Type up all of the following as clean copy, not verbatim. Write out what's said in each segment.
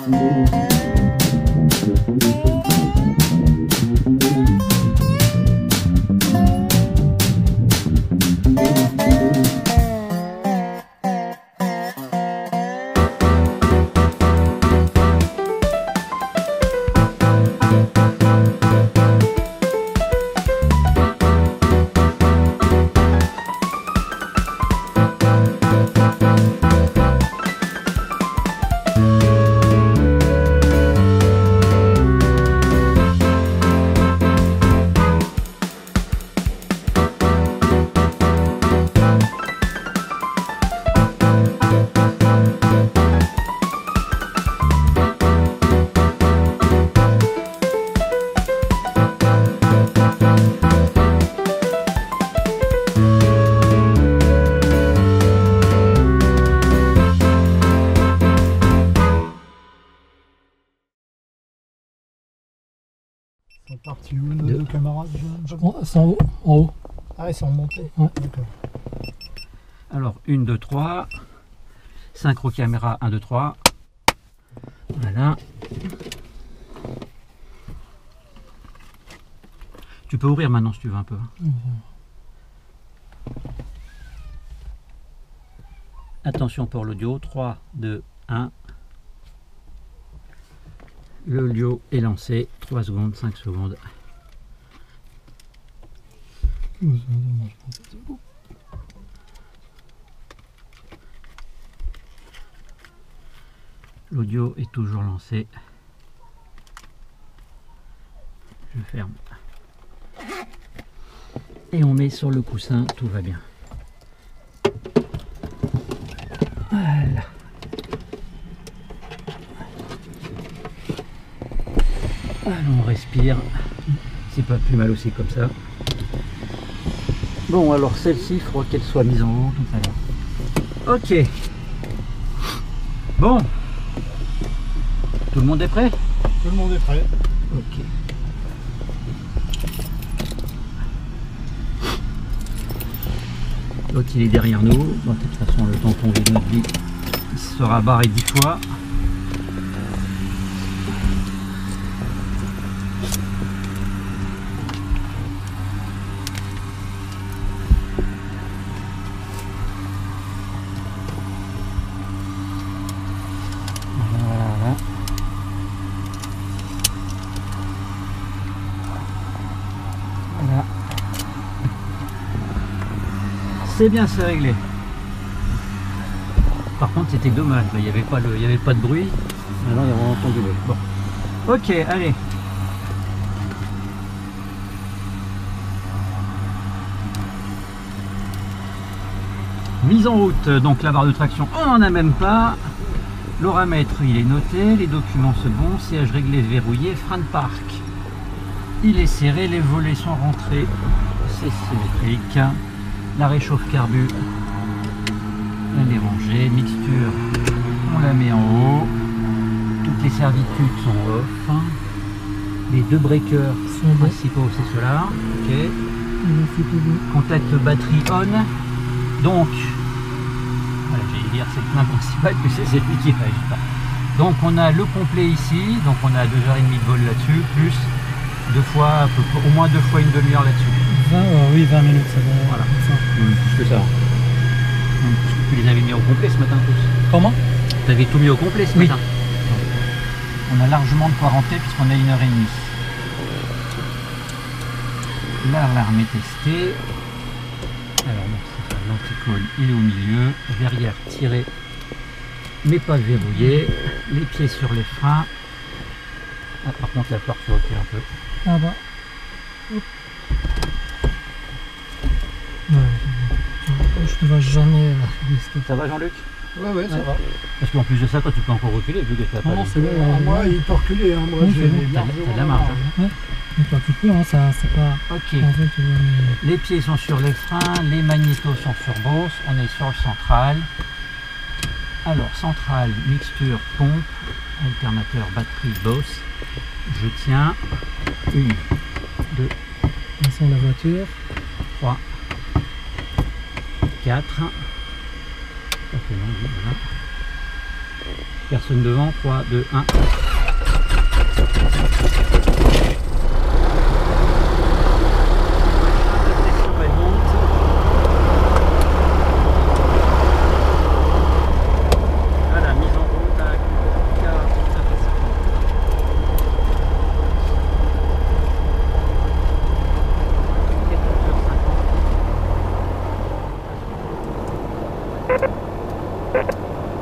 C'est parti où nos deux camarades? C'est en haut. En haut. Ah, ils sont remontés. Ouais. D'accord. Alors 1, 2, 3. Synchro caméra 1, 2, 3. Voilà. Tu peux ouvrir maintenant si tu veux un peu. Attention pour l'audio. 3, 2, 1. L'audio est lancé. 3 secondes, 5 secondes. L'audio est toujours lancé. Je ferme. Et on met sur le coussin, tout va bien. Voilà. Allons, on respire. C'est pas plus mal aussi comme ça. Bon, alors celle-ci, il faudra qu'elle soit mise en haut tout à l'heure. Ok. Bon. Tout le monde est prêt? Tout le monde est prêt. Ok. L'autre il est derrière nous. Bon, de toute façon, le temps qu'on vit notre vie, il sera barré 10 fois. Voilà. Voilà. C'est bien, c'est réglé. Par contre, c'était dommage. Il n'y avait pas de bruit. Maintenant, il y a vraiment entendu le bruit. Bon. Ok, allez. Mise en route. Donc la barre de traction, on n'en a même pas. L'oramètre, il est noté. Les documents, c'est bon. Siège réglé, verrouillé. Frein de parc. Il est serré. Les volets sont rentrés. C'est symétrique. La réchauffe carbu, elle est rangée. Mixture, on la met en haut. Toutes les servitudes sont off. Les deux breakers principaux, c'est ceux-là. Ok. Contact batterie on. Donc, voilà, j'allais dire c'est le point principal, que c'est celui qui réagit pas. Donc on a le complet ici. Donc on a 2h30 de vol là-dessus, plus au moins 2 fois une demi-heure là-dessus. Oui, 20 minutes, ça va. Voilà. Plus que ça. Parce que tu les avais mis au complet ce matin tous. Comment? Tu avais tout mis au complet ce matin. On a largement de quoi rentrer puisqu'on a 1h30. L'alarme est testée. Alors l'anticolle il est au milieu. Verrière tirée mais pas verrouillée. Les pieds sur les freins. Ah, par contre la porte tu recules un peu. Ah bah. Hop. Je ne vais jamais risquer. Ça va Jean-Luc? Ouais, ça va. Parce qu'en plus de ça, toi tu peux encore reculer vu que tu as pas Non, de... c'est bon. Moi, il peut reculer. Hein. Moi, Oui, j'ai c'est bon. T'as de la marge. Ouais. Mais toi, tu peux, hein, ça, c'est pas. Ok. En fait, tu vois, mais... Les pieds sont sur les freins, les magnétos sont sur Boss, on est sur le central. Alors, central, mixture, pompe, alternateur, batterie, Boss. Je tiens. 1, 2, Laissons la voiture. 3, 4. Ça fait long, voilà. Personne devant, 3, 2, 1. Voilà, mise en route à 14h50.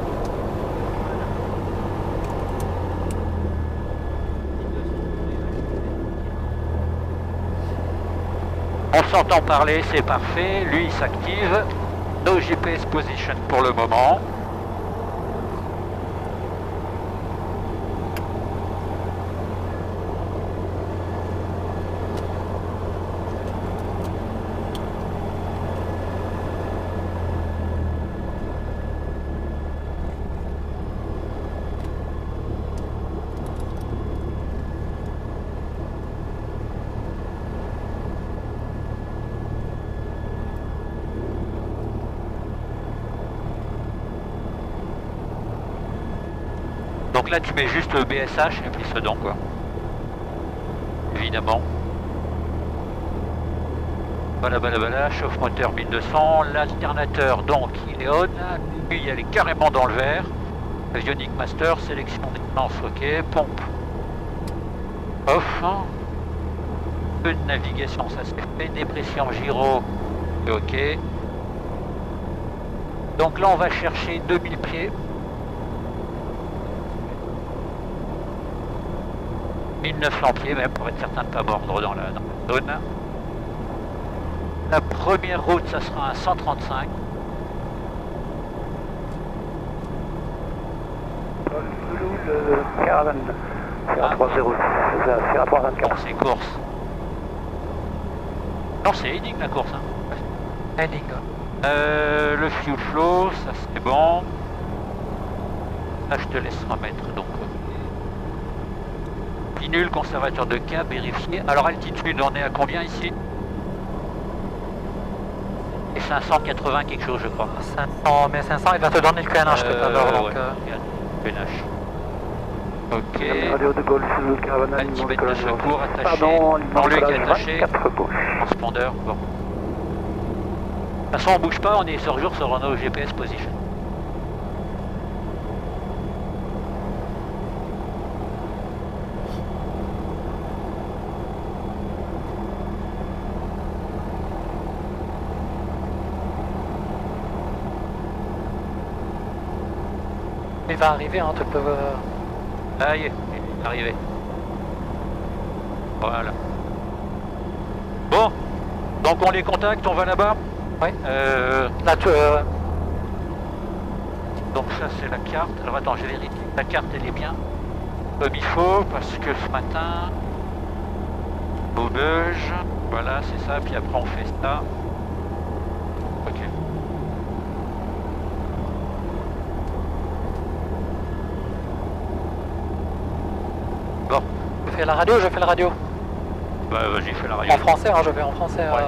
On s'entend parler, c'est parfait. Lui, il s'active. No GPS position pour le moment. Donc là tu mets juste le BSH et puis Sedan quoi. Évidemment. Voilà, chauffe moteur 1200, l'alternateur donc il est on, lui elle est carrément dans le vert. Avionic Master, sélection d'essence, ok, pompe. Off. Peu de navigation, ça s'est fait, dépression gyro, ok. Donc là on va chercher 2000 pieds. 1900 pieds même pour être certain de ne pas mordre dans la zone. La première route ça sera un 135. Le caravane, Sierra 306, Sierra 324. Non, c'est course. Non, c'est heading la course. Hein. Heading. Le fuel flow, ça c'est bon. Là je te laisse remettre donc. Nul, conservateur de cap, vérifié. Alors altitude, on est à combien ici? Et 580 quelque chose je crois. 500, mais 500 il va te donner le QNH tout à l'heure. Donc, QNH. Ok. Radio de Golf, le caravane Altimètre de secours attaché. Pardon, Jean-Luc attaché. 24 gauche. Transpondeur, bon. De toute façon on bouge pas, on est sur jour sur nos GPS position. Il va arriver, hein, tu peux... Ah, il est arrivé. Voilà. Bon, donc on les contacte, on va là-bas. Oui. Là, tu... Donc ça c'est la carte. Alors attends, je vérifie. La carte elle est bien comme il faut parce que ce matin, Maubeuge, voilà c'est ça. Puis après on fait ça. Ok. Bon. Je fais la radio, je fais la radio. Bah vas-y, fais la radio. En français, hein, je vais en français. Ouais.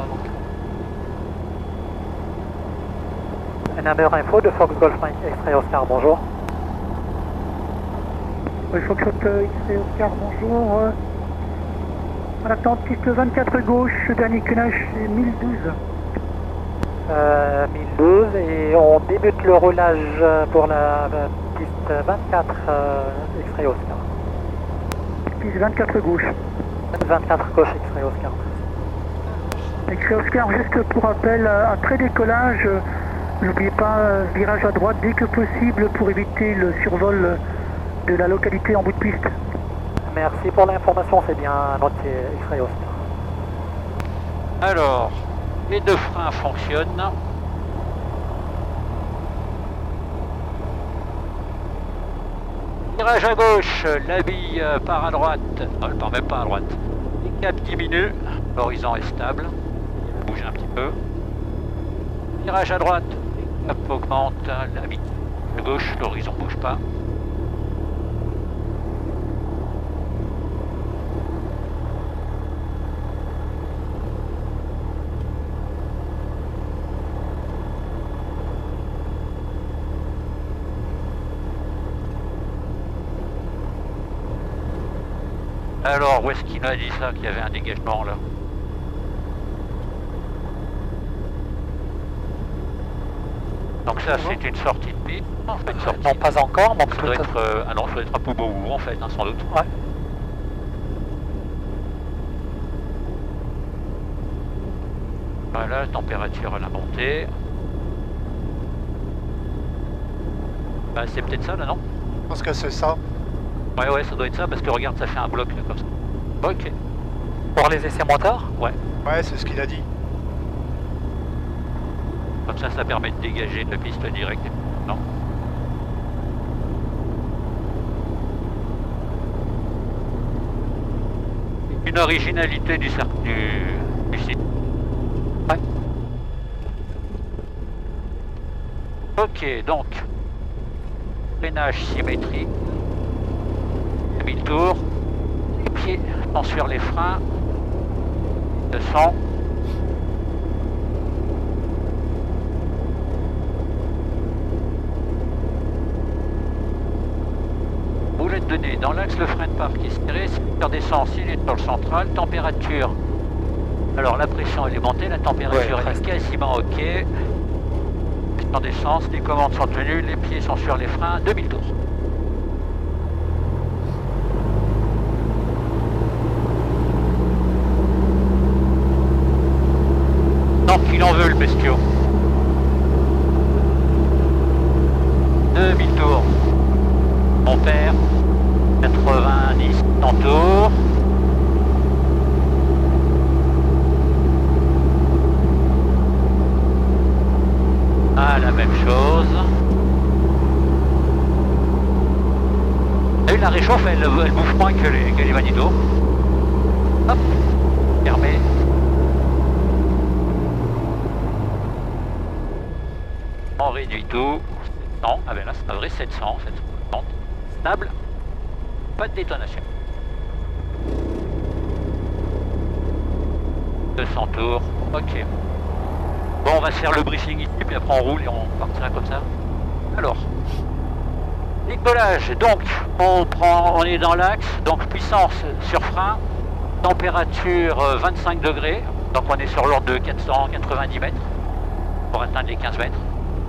Number info de Fox Golf Mike X-Ray Oscar, bonjour. Oui, Fox X-Ray Oscar, bonjour. En attente, piste 24 gauche, dernier QNH, c'est 1012. 1012 et on débute le roulage pour la piste 24 X-Ray Oscar. Piste 24 gauche. 24 gauche X-Ray Oscar. X-Ray Oscar, juste pour rappel, après décollage, n'oubliez pas, virage à droite dès que possible pour éviter le survol de la localité en bout de piste. Merci pour l'information, c'est bien noté X-Ray Oscar. Alors, les deux freins fonctionnent. Virage à gauche, la bille part à droite. Non, elle part même pas à droite. Les caps diminuent, l'horizon est stable. Bouge un petit peu. Virage à droite, les caps augmentent, la bille à gauche, l'horizon bouge pas. Alors, où est-ce qu'il m'a dit ça, qu'il y avait un dégagement là? Donc ça, c'est une sortie de piste. Non, c'est pas une sortie. Non, pas encore, mais Ça doit être, ah non, ça doit être à Poubou en fait, hein, sans doute. Ouais. Voilà, la température elle a monté. Bah, c'est peut-être ça là, non? Je pense que c'est ça. Ouais, ça doit être ça parce que regarde, ça fait un bloc là comme ça. Ok. Pour les essais moteurs? Ouais. Ouais, c'est ce qu'il a dit. Comme ça permet de dégager de la piste directe. Non. Une originalité du site. Ouais. Ok, donc. Freinage symétrique. Demi-tour. Les pieds sont sur les freins. 200. Boulette de nez dans l'axe, le frein de parc est serré, secteur d'essence, il est sur le central, température. Alors la pression elle est montée, la température elle est quasiment ok. Secteur d'essence, les commandes sont tenues, les pieds sont sur les freins, demi-tour. Donc il en veut le bestiau. Demi-tour. On perd 90 tours. Ah, la même chose. Et la réchauffe, elle bouffe moins que les magnétos. Hop, fermé. On réduit tout. 700. Ah ben là, c'est un vrai 700, 750. Stable. Pas de détonation. 200 tours. Ok. Bon, on va se faire le briefing ici, puis après on roule et on partira comme ça. Alors, décollage. Donc, on est dans l'axe. Donc, puissance sur frein. Température 25 degrés. Donc, on est sur l'ordre de 490 mètres pour atteindre les 15 mètres.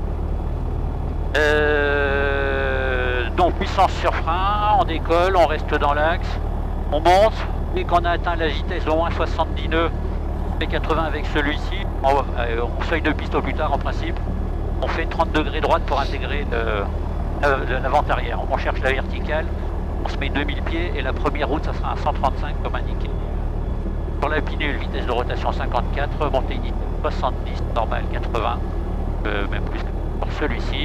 Donc puissance sur frein, on décolle, on reste dans l'axe, on monte, dès qu'on a atteint la vitesse au moins 70 nœuds, on fait 80 avec celui-ci, on seuil de piste au plus tard en principe, on fait 30 degrés droite pour intégrer l'avant-arrière, on cherche la verticale, on se met 2000 pieds et la première route ça sera un 135 comme indiqué. Sur la pinule, vitesse de rotation 54, montée initiale 70, normale 80, même plus que pour celui-ci.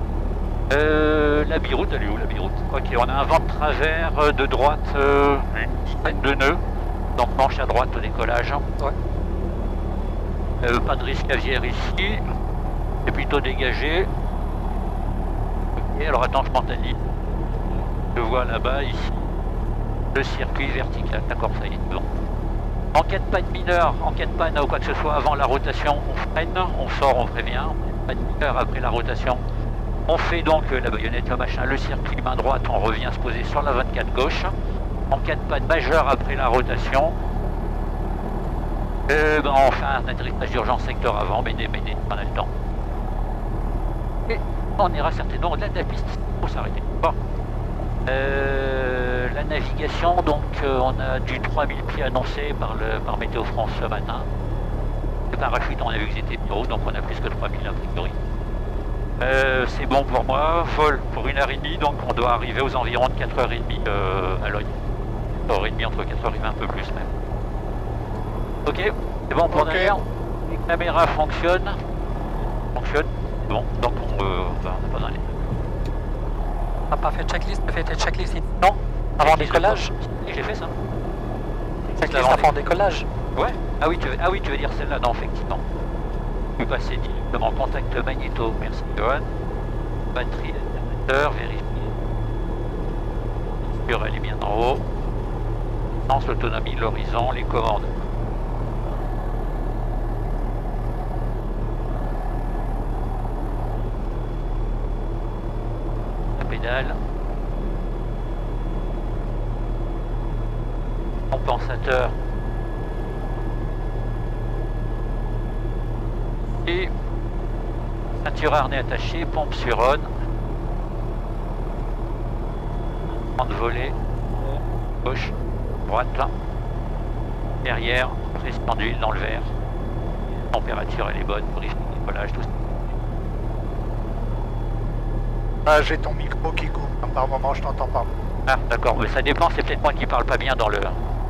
La biroute, elle est où la biroute? Ok, on a un vent de travers de droite, une dizaine de nœuds, donc manche à droite au décollage. Ouais. Pas de risque aviaire ici, c'est plutôt dégagé. Ok, alors attends, je mentalise. Je vois là-bas, ici, le circuit vertical, d'accord, ça y est, bon. En cas de panne mineure, en cas de panne ou quoi que ce soit avant la rotation, on freine, on sort, on prévient. Pas de mineure après la rotation. On fait donc la baïonnette, le machin, le circuit main droite, on revient se poser sur la 24 gauche. En cas de panne majeure après la rotation, on fait un atterrissage d'urgence secteur avant, mais on a le temps. Et on ira certainement au-delà de la piste, il faut s'arrêter. Bon. La navigation, donc on a du 3000 pieds annoncé par Météo France ce matin. Le parachute, on a vu que c'était bureau, donc on a plus que 3000 a priori. C'est bon pour moi, vol pour 1h30, donc on doit arriver aux environs de 4h30 à l'œil. 4h30, entre 4h30, un peu plus même. Ok, c'est bon pour derrière. Les caméras fonctionnent. Bon, donc on n'a pas d'aller. T'as pas fait de checklist? T'as fait tes checklists ici? Non? Avant décollage? J'ai fait ça. Checklist avant décollage? Ouais. Ah oui, tu veux dire celle-là? Non, effectivement. Je vais passer directement en contact magnéto. Merci, Johan. Batterie d'alternateur, vérifier. Elle est bien en haut. Lance l'autonomie, l'horizon, les commandes. La pédale. Compensateur. Et ceinture harnais attaché, pompe sur on. Grande volée. Gauche, droite, derrière, prise pendule dans le verre. Température elle est bonne pour les décollage, tout ça. Ah, j'ai ton micro qui coupe. Par moment, je t'entends pas. Ah d'accord, mais ça dépend, c'est peut-être moi qui parle pas bien dans le...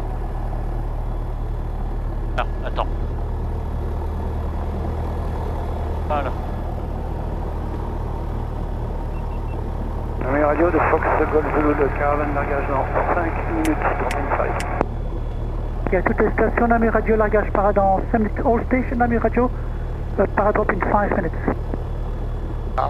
Ah, attends. Voilà. Numéro radio de Fox Golf Zulu de Caravane largage dans 5 minutes pour Inside. Il y a toutes les stations Nami Radio largage para dans 5 minutes. All station Nami Radio para drop in 5 minutes. Ah.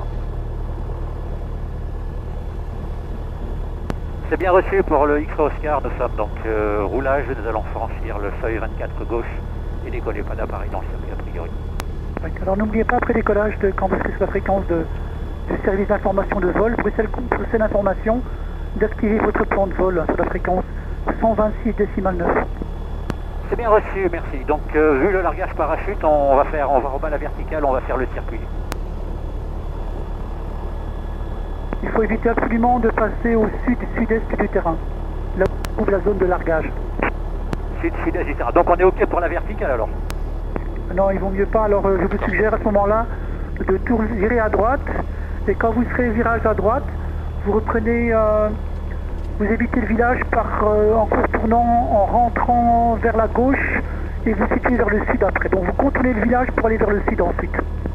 C'est bien reçu pour le X-Ray Oscar, nous sommes donc roulage, nous allons franchir le seuil 24 gauche et décoller, pas d'appareil dans le circuit a priori. Alors n'oubliez pas après décollage, quand vous serez sur la fréquence du service d'information de vol, Bruxelles Information, d'activer votre plan de vol sur la fréquence 126,9. C'est bien reçu, merci. Donc vu le largage parachute, on va rebattre la verticale, on va faire le circuit. Il faut éviter absolument de passer au sud-est du terrain, là où se trouve la zone de largage. Sud-est du terrain. Donc on est OK pour la verticale alors? Non, il vaut mieux pas. Alors je vous suggère à ce moment-là de virer à droite. Et quand vous serez virage à droite, vous reprenez, vous évitez le village en contournant, en rentrant vers la gauche et vous situez vers le sud après. Donc vous contournez le village pour aller vers le sud ensuite.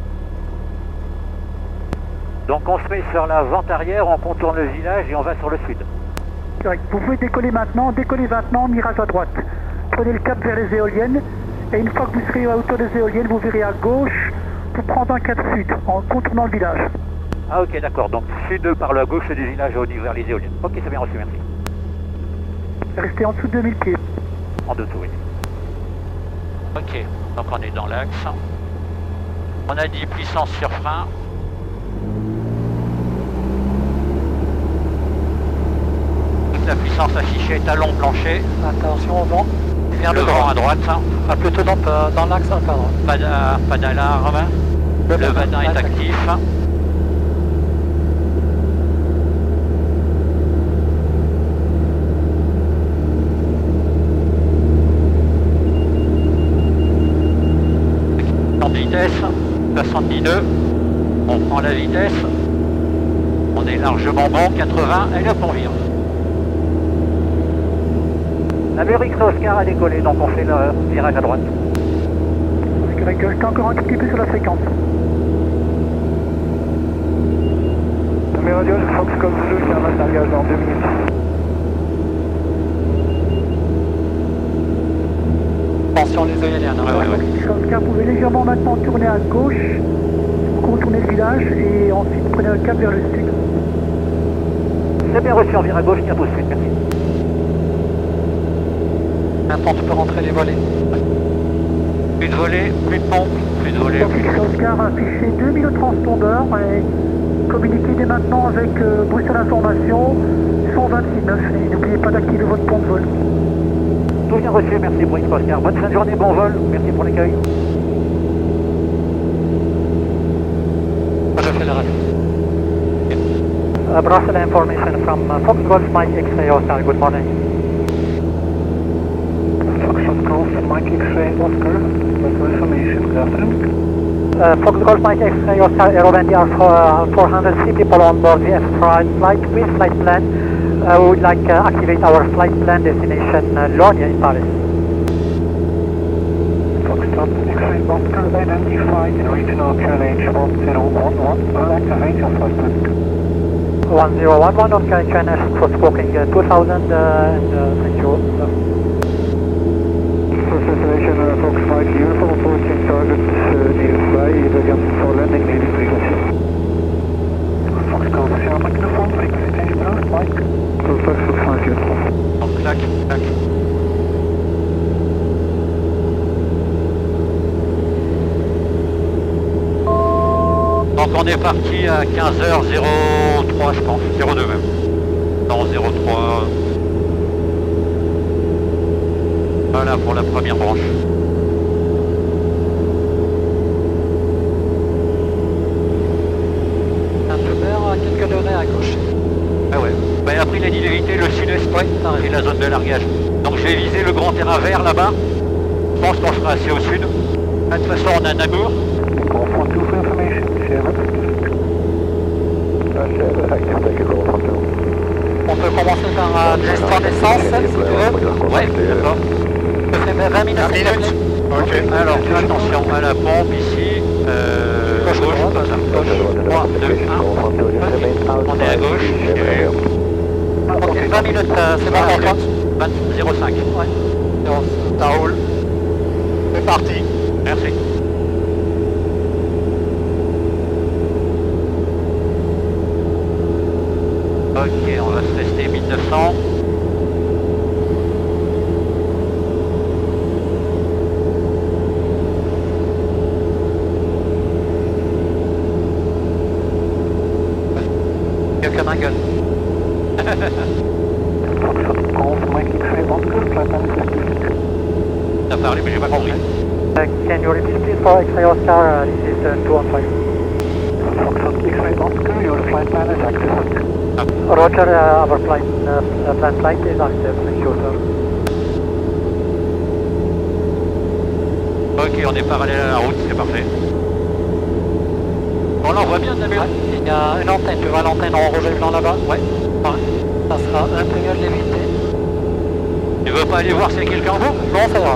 Donc on se met sur la vente arrière, on contourne le village et on va sur le sud. Correct. Vous pouvez décollez maintenant, virage à droite. Prenez le cap vers les éoliennes et une fois que vous serez à hauteur des éoliennes, vous virez à gauche pour prendre un cap sud en contournant le village. Ah ok d'accord, donc sud par la gauche du village au niveau vers les éoliennes. Ok, c'est bien reçu, merci. Restez en dessous de 2000 pieds. En dessous, oui. Ok, donc on est dans l'axe. On a dit puissance sur frein. La puissance affichée est talon plancher. Attention au vent. Vers le vent à droite. Ah, plutôt dans l'axe à droite. Pas d'alarme. Le badin est actif. En vitesse, 70 nœuds. On prend la vitesse. On est largement bon, 80, et là on vire. L'Amérique Oscar a décollé, donc on fait le virage à droite. C'est correct, restez encore un tout petit peu sur la fréquence. Numéro radio, Fox Golf Zulu, Caravane largage dans 2 minutes. Attention les éoliennes. Oscar, vous pouvez légèrement maintenant tourner à gauche, contourner le village et ensuite prenez un cap vers le sud. C'est bien reçu, on vire à gauche, cap au sud, merci. Maintenant tu peux rentrer les volets. Plus de volée, plus de pompe, plus de volée. Oscar affiché 2000 au transpondeur et communiquez dès maintenant avec Bruxelles Information 126.9 et n'oubliez pas d'activer votre pont de vol. Tout bien reçu, merci pour Oscar. Bonne fin de journée, bon vol, merci pour l'accueil. Je fais la radio. Brussels Information from Fox Golf Mike X-Ray Oscar, good morning. Fox Golf Mike X-Ray Oscar, Brussels Information, good afternoon. Fox Golf Mike X-Ray Oscar, Aerovendia 400 people on board the flight with flight plan. We would like to activate our flight plan destination Lornia in Paris. Foxtrot X-Ray Oscar identified in regional QNH 1011. I'll activate your flight plan. 1011 on QNH for squawking 2000 and thank you. First destination Fox 5 uniform approaching target nearby, again for landing needing frequency. Fox Golf Sherman uniform, frequency change now, Mike. Fox 5 uniform. Donc clac, clac. Donc on est parti à 15h03 je pense, 02 même. Non, 03. Voilà pour la première branche. Un peu vert, quelques degrés à gauche. Ah ouais. Bah, après il a dit d'éviter le sud-est, et la zone de largage. Donc je vais viser le grand terrain vert là-bas. Je pense qu'on sera assez au sud. De toute façon on a Nagour. On peut commencer par une gestion d'essence, si tu veux. Ouais, d'accord. Je fais 20 minutes. 20 minutes. Ok. Alors attention à la pompe ici. Gauche, comme ça. Gauche. 3, 2, 1. On est à gauche. Ok, 20 minutes, c'est bon, on compte. 0,5. Ouais. Ça roule. C'est parti. Merci. Ok, on va se rester 1900. Mieux que ma gueule. T'as parlé mais j'ai pas compris. Can you repeat please for X-ray Oscar, this is 215. Roger, our plan flight is active, thank you sir. Ok, on est parallèle à la route, c'est parfait. On l'envoie bien, Nabil. Ouais, il y a une antenne, tu vois l'antenne en rouge et blanc là-bas? Ouais. Ça sera un peu mieux de l'éviter. Tu veux pas aller voir s'il y a quelqu'un en haut? Non, ça ira.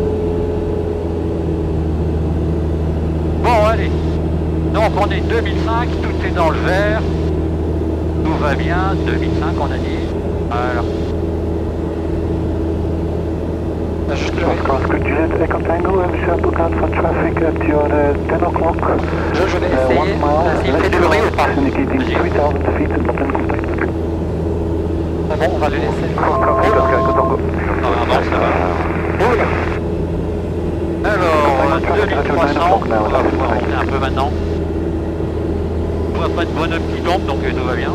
Bon, allez. Donc on est 2005, tout est dans le vert. Tout va bien, 2005 on a dit. Voilà. Juste le rythme. Je vais essayer s'il fait du bruit ou pas. C'est bon, on va le laisser. Normalement ça va. Alors, 2300, on va pouvoir monter un peu maintenant. On voit pas de bonhomme qui tombe, donc tout va bien.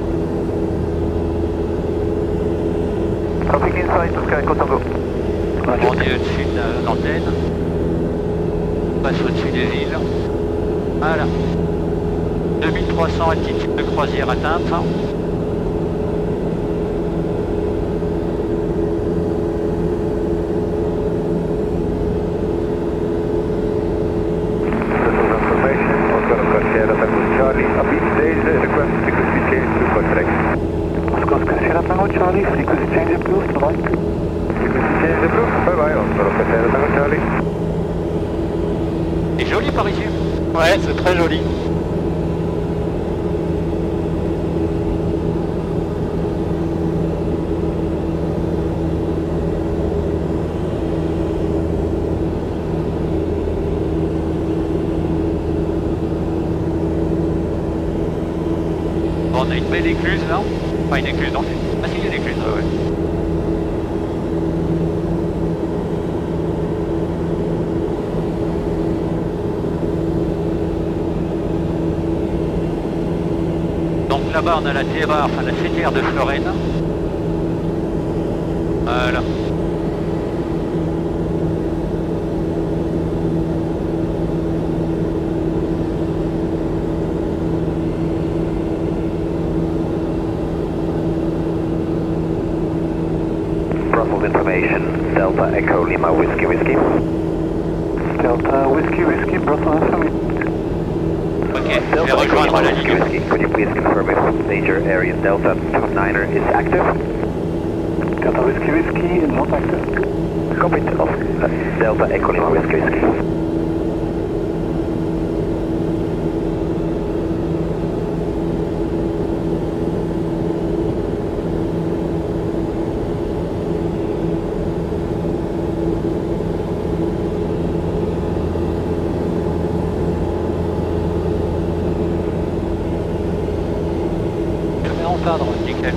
On est au-dessus de l'antenne. On passe au-dessus des îles. Voilà. 2300 altitude de croisière atteinte. C'est joli par ici. Ouais, c'est très joli. On a une belle écluse là. Enfin une écluse, non. Ah si, il y a une écluse, ouais. Donc là-bas on a la TRA, enfin la CTR de Florène. Voilà. Information, Delta Echo Lima Whiskey Whiskey. Delta Whiskey Whiskey, Bravo information. Ok, je vais rejoindre la ligne. Whiskey, could you please confirm if major area Delta 29er is active? Delta Whiskey Whiskey, not active. Copy of Delta Echo Lima Whiskey Whiskey. Cadre, nickel.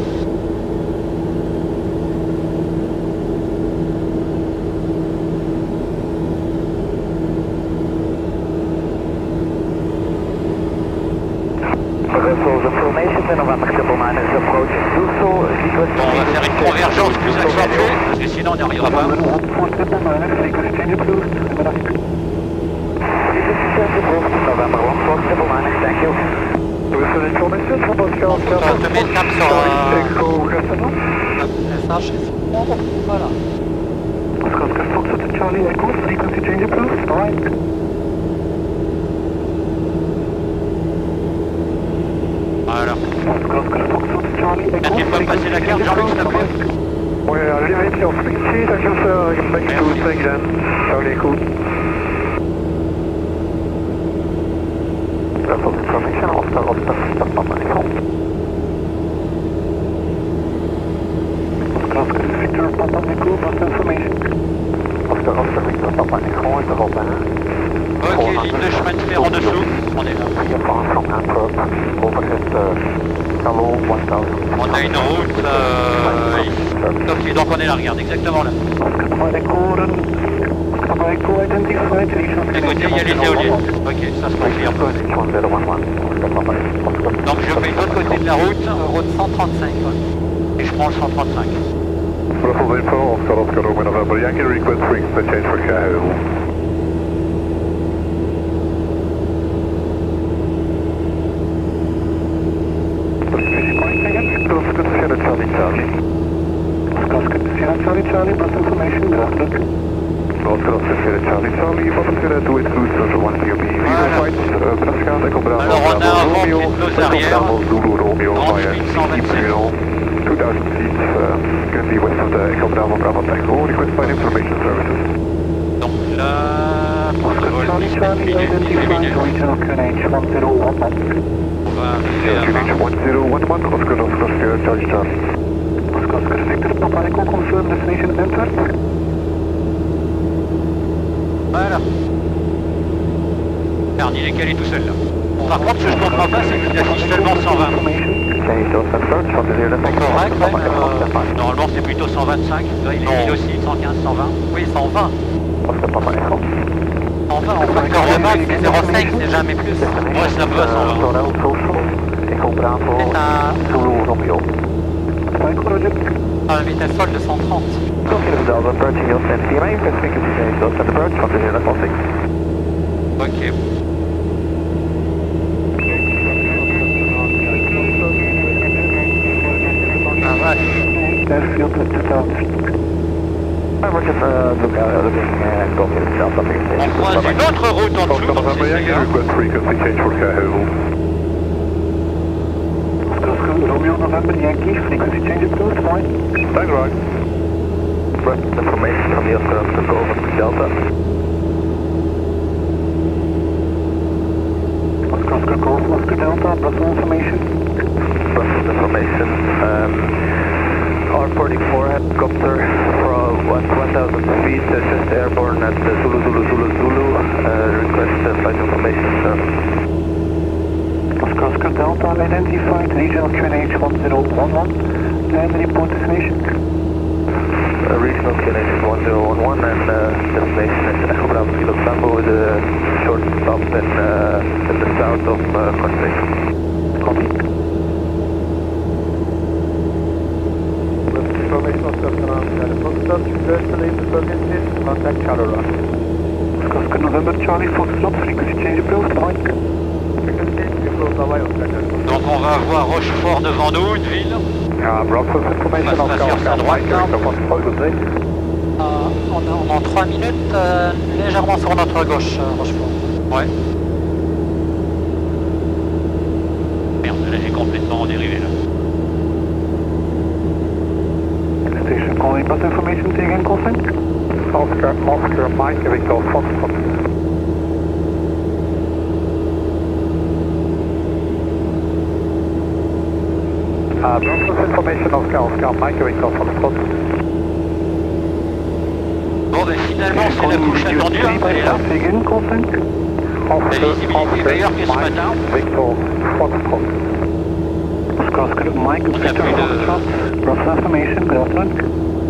faire une convergence plus accentuée, parce que sinon on n'y arrivera pas. On te met le cap sur message. Voilà. Voilà. Est-ce qu'il peut me passer la carte, Jean-Luc, s'il te plaît? Oui, leave your species, I just get back to thing then. Charlie, cool. Vessel information, Oscar, Papa Nicole. Oscar, Victor, Papa Nicole, what's information? Oscar, Victor, Papa Nicole, is the whole banner. Ok, ligne de chemin de fer en dessous, on est là. From Antwerp, overhead, Hello, 1000. On a une route ok, donc on est là, regarde, exactement là. À côté, il y a les éoliennes. Ok, ça se confirme. Donc je fais l'autre côté de la route 135. Ouais. Et je prends le 135. Bravo Info, Oscar Romeo November, Yankee request for change for Cahill. Charlie, bus information, gracias. Oscar, Charlie, bottom to that, do it through to 1 COB. Alors on a un vent de nos arrières, en speed 127. 2000 feet, currently west of the Echo Bravo Bravo Tango, request flight information services. Donc là, pour le vol 17 minutes, 18 minutes. Regional QNH 1011. On va arriver à 2011, Oscar, Charlie, Charlie. Oscar Victor, Papa Echo, confirm destination Antwerp. Voilà. Merde, il est calé tout seul là. Par contre, ce que je comprends pas, c'est qu'il affiche seulement 120. Correct, ouais, normalement c'est plutôt 125. Là, il est aussi 115, 120. Oui, 120. 120, en fait, quand je marque, c'est 0,5, c'est jamais plus. Ouais, ça peut à 120. C'est un vitesse folle de 130. Ok. Ah vache. On croise une autre route en dessous, donc c'est ça. Romeo November Yankee, frequency change approved, fine. Thanks, right. Request information from the Oscar over to Delta. Oscar Golf, Oscar Delta, Brussels information. Brussels information. R44 helicopter from 1,000 feet, just airborne at Zulu. Request flight information, sir. Oscar Delta identified, regional QNH 1011, and report destination. Regional QNH 1011 and destination is Echo Bravo Kilo Tango with a short stop in the south of Corsica. Copy. Information of Oscar tu peux installer the services, contact Charlie Rock. Oscar November Charlie, Foxtrot, frequency change approved, point. Donc on va avoir Rochefort devant nous, une ville. On va sur sa droite là. On est en 3 minutes, légèrement sur notre gauche, Rochefort. Ouais. Merde, là j'ai complètement dérivé là. Station calling bus information, take in consent. Oscar Mike, Victor Foxtrot. Brussels information, Oscar Mike, Victor Foxtrot. Bon ben finalement c'est la couche attendue, hein, elle est là. La visibilité est meilleure que ce matin. Victor Foxtrot. Oscar Mike, Victor Foxtrot. Brussels information, good afternoon.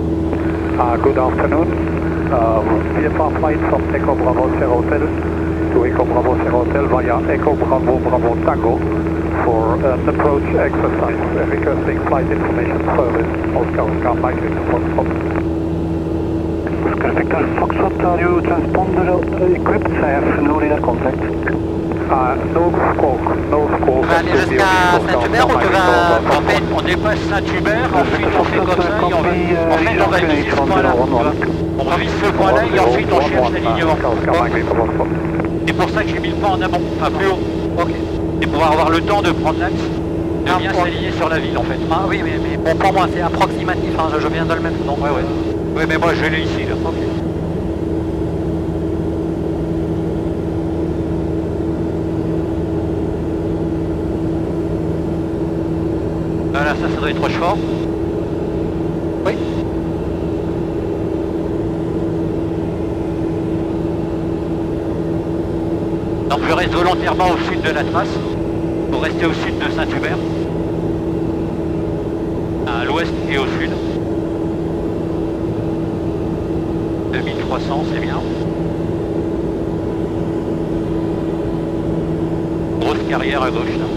Good afternoon. VFR flight from Echo Bravo Sierra Hotel to Echo Bravo Sierra Hotel via Echo Bravo Bravo Tango for an approach exercise requesting flight information service. Oscar Oscar Mike Victor Foxtrot. Oscar Victor Foxtrot, are you transponder equipped? I have no radar contact. No squawk, no squawk. On va aller jusqu'à Saint-Hubert ou en fait on dépasse Saint-Hubert, ensuite on fait comme ça et on va viser ce point-là. On vise ce point-là et ensuite on cherche l'alignement. C'est pour ça que j'ai mis le point en amont, enfin plus haut. Ok. Et pouvoir avoir le temps de prendre l'axe, de bien s'aligner sur la ville en fait. Ah oui, mais bon pour moi c'est approximatif, hein, je viens de le mettre. Non, ouais. Oui, mais moi je l'ai ici là. Ok. Voilà, ça doit être Rochefort. Oui. Donc je reste volontairement au sud de la trace, pour rester au sud de Saint-Hubert. À l'ouest et au sud. 2300, c'est bien. Grosse carrière à gauche là.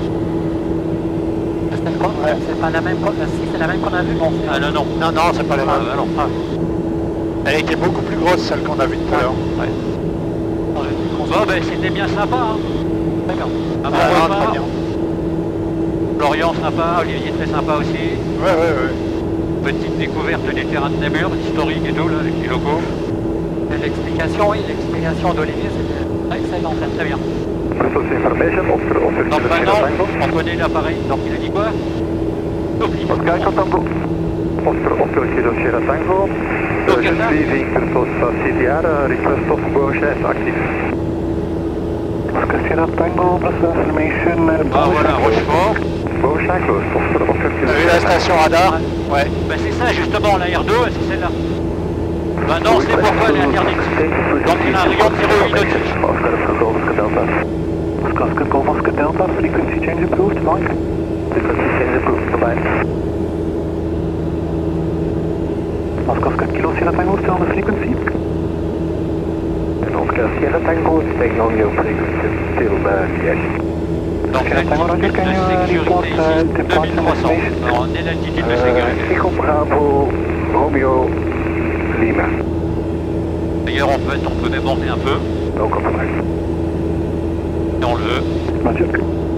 C'est pas la même si c'est la même qu'on a vue, bon. Ah non, c'est pas la même. Non. Elle était beaucoup plus grosse celle qu'on a vue tout à l'heure. Ouais. Bon ben c'était bien sympa, hein. Très bien. Un bon repas. Très bien. Florian sympa, Olivier très sympa aussi. Ouais. Petite découverte des terrains de Namur, historique et tout là, avec les locaux. Et l'explication d'Olivier c'était excellent, très bien. Donc maintenant, on connaît l'appareil, donc il a dit quoi? Oscar Tango. Oscar Kilo Sierra Tango. Je suis Victor CDR, request of gauche est actif. Oscar Sierra Tango, plus information. Ah voilà, Rochefort. Gauche est close. Oscar T'as vu la station radar? Ouais. Ben c'est ça justement, la R2, c'est celle-là. Ben non, c'est pourquoi elle est interdite. Donc il a un rayon de 0,8 nautique. Oscar Golf Oscar Delta, frequency change approved, Mike. Frequency change approved, bye-bye. Oscar Kilo Sierra Tango, still on the frequency. And Oscar Sierra Tango, staying on your frequency, still yes. Donc l'altitude de sécurité ici, 2300. Alors on est l'altitude de sécurité. Echo Bravo, Romeo, Lima. D'ailleurs on peut même monter un peu. No compromise. Si on le veut. Magic.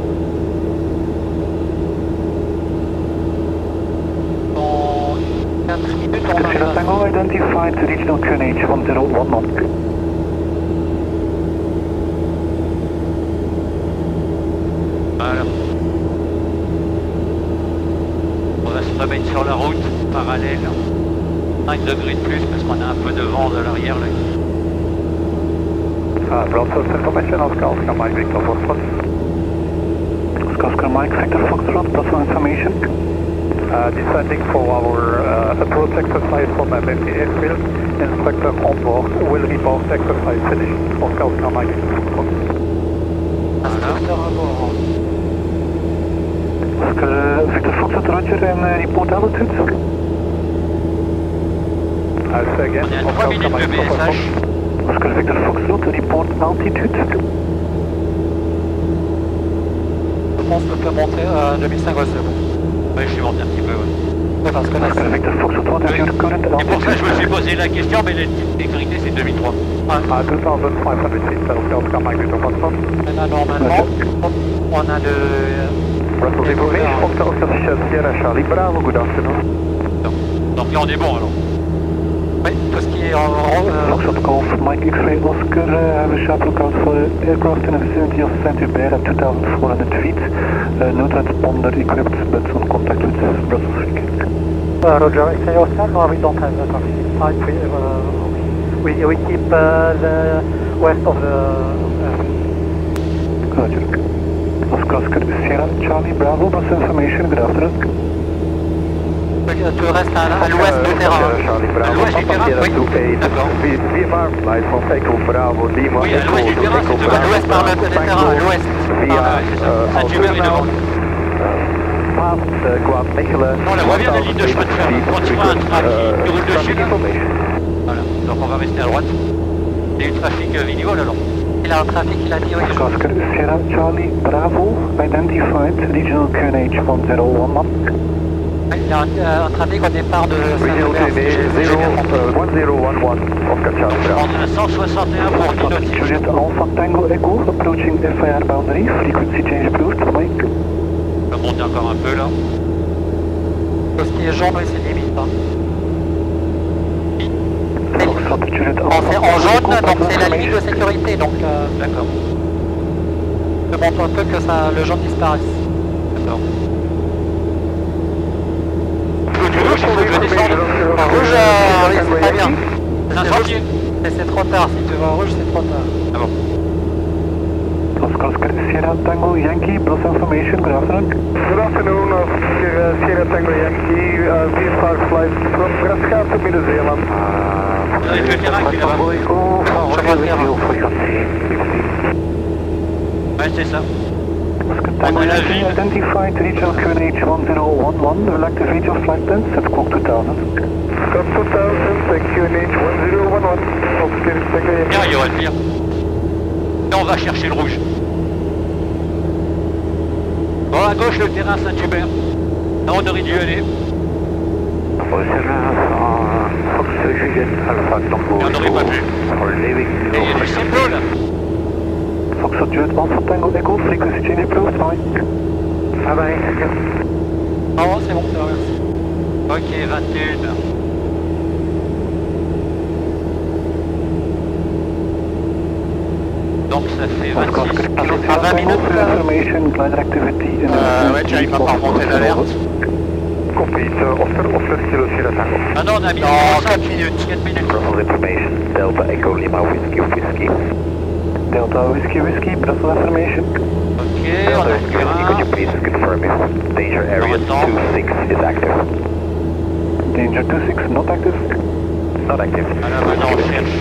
En 4 minutes on Oscar Sierra Tango identified regional QNH 1011. Voilà. On va se remettre sur la route parallèle. 5 degrés de plus parce qu'on a un peu de vent de l'arrière là. Broadcast information, Oscar Mike Victor Foxtrot. Oscar Mike Victor Foxtrot, plus information. Descending for our approach exercise from MFD airfield. Instructor on board will report exercise finished. Oscar Mike Victor Foxtrot. Instructeur à bord. Oscar Victor Foxtrot, Roger, and report altitude. I'll say again. On est à 3 minutes de BSH. Oscar Victor Foxtrot, report altitude. Je pense qu'on peut monter à 2050 secondes. Oui, je suis monté un petit peu, ouais. Parce que là, Oscar Victor Foxtrot, as your current altitude. et pour ça, je me suis posé la question, mais l'altitude de sécurité, c'est 2003. 2500 feet, Oscar Mike Victor Foxtrot. Et là, normalement, on a de... Russell information, Oscar Sierra Charlie Bravo, good afternoon. Donc là, on est bon, alors. Oui, tout ce qui est en... Foxtrot Golf, Mike X-Ray Oscar, have a sharp lookout for aircraft in the vicinity of Saint-Hubert at 2,400 feet. No transponder equipped, but on contact with Brussels Freak. Roger, X-Ray Oscar, no, we don't have that on site. We keep the west of the... Roger. Oscar Sierra Charlie Bravo, plus information, good afternoon. Tu restes à l'ouest du terrain. À l'ouest du terrain, oui. D'accord. Oui, à l'ouest du terrain, c'est à l'ouest par le terrain, à l'ouest. Saint-Hubert est devant. On la voit bien la ligne de chemin de fer. Quand tu vois un trafic qui roule dessus, là. Voilà, donc on va rester à droite. Et le trafic vinicole alors. Il a un trafic, il a dit oui. Oscar Sierra Charlie Bravo, identified, regional QNH 1011. Il y a un trafic au départ de Saint-Hubert. 1011, Oscar Charlie Bravo. On a 161 pour 10 nautiques. Juliet Alpha Tango Echo, approaching FIR boundary, frequency change approved, Mike. On va monter encore un peu là. Tout ce qui est jaune, oui, c'est limite. Hein. C'est en jaune, donc c'est la limite de sécurité, donc d'accord. Je montre un peu que ça, le jaune disparaisse. D'accord. Du rouge, il faut que je descende. Rouge, oui, c'est très bien. C'est trop tard, si tu vas en rouge, c'est trop tard. Ah bon. Oscar Sierra Tango Yankee, plus information, good afternoon. Good afternoon, Sierra Tango Yankee, VFR flight from Brascaat to Nieuw-Zeeland. Vous avez vu le terrain qui est là-bas? Je vois le terrain. Ouais, c'est ça. Tango Yankee identified, regional QNH 1011, will activate your flight plans at squawk 2000. Squawk 2000, QNH 1011, Oscar Tango Yankee. Bien, il y aura le pire. Et on va chercher le rouge. Bon, à gauche, le terrain Saint-Hubert. Là, on aurait dû aller. Fox Juliet Alpha Tango. Et on n'aurait pas pu. Et il y a du symbole. Fox Juliet Alpha Tango Echo, frequency change approved, Mike. Ah bah, Oh, c'est bon, ça va. Ok, 21. Donc ça fait 26, à 20 minutes. Ouais, tiens, il m'a pas remonté l'alerte. Complete, Oscar Kilo Sierra Tango. Ah non, on a mis 4 minutes. 4 minutes. Brussels information, Delta Echo Lima Whiskey Whiskey. Delta Whiskey Whiskey, Brussels information. Ok, on Delta a Whiskey Whiskey, could you please confirm if danger area 26 is active? Danger 26, not active. Not active. Voilà, maintenant on cherche.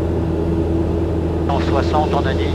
160, on a dit.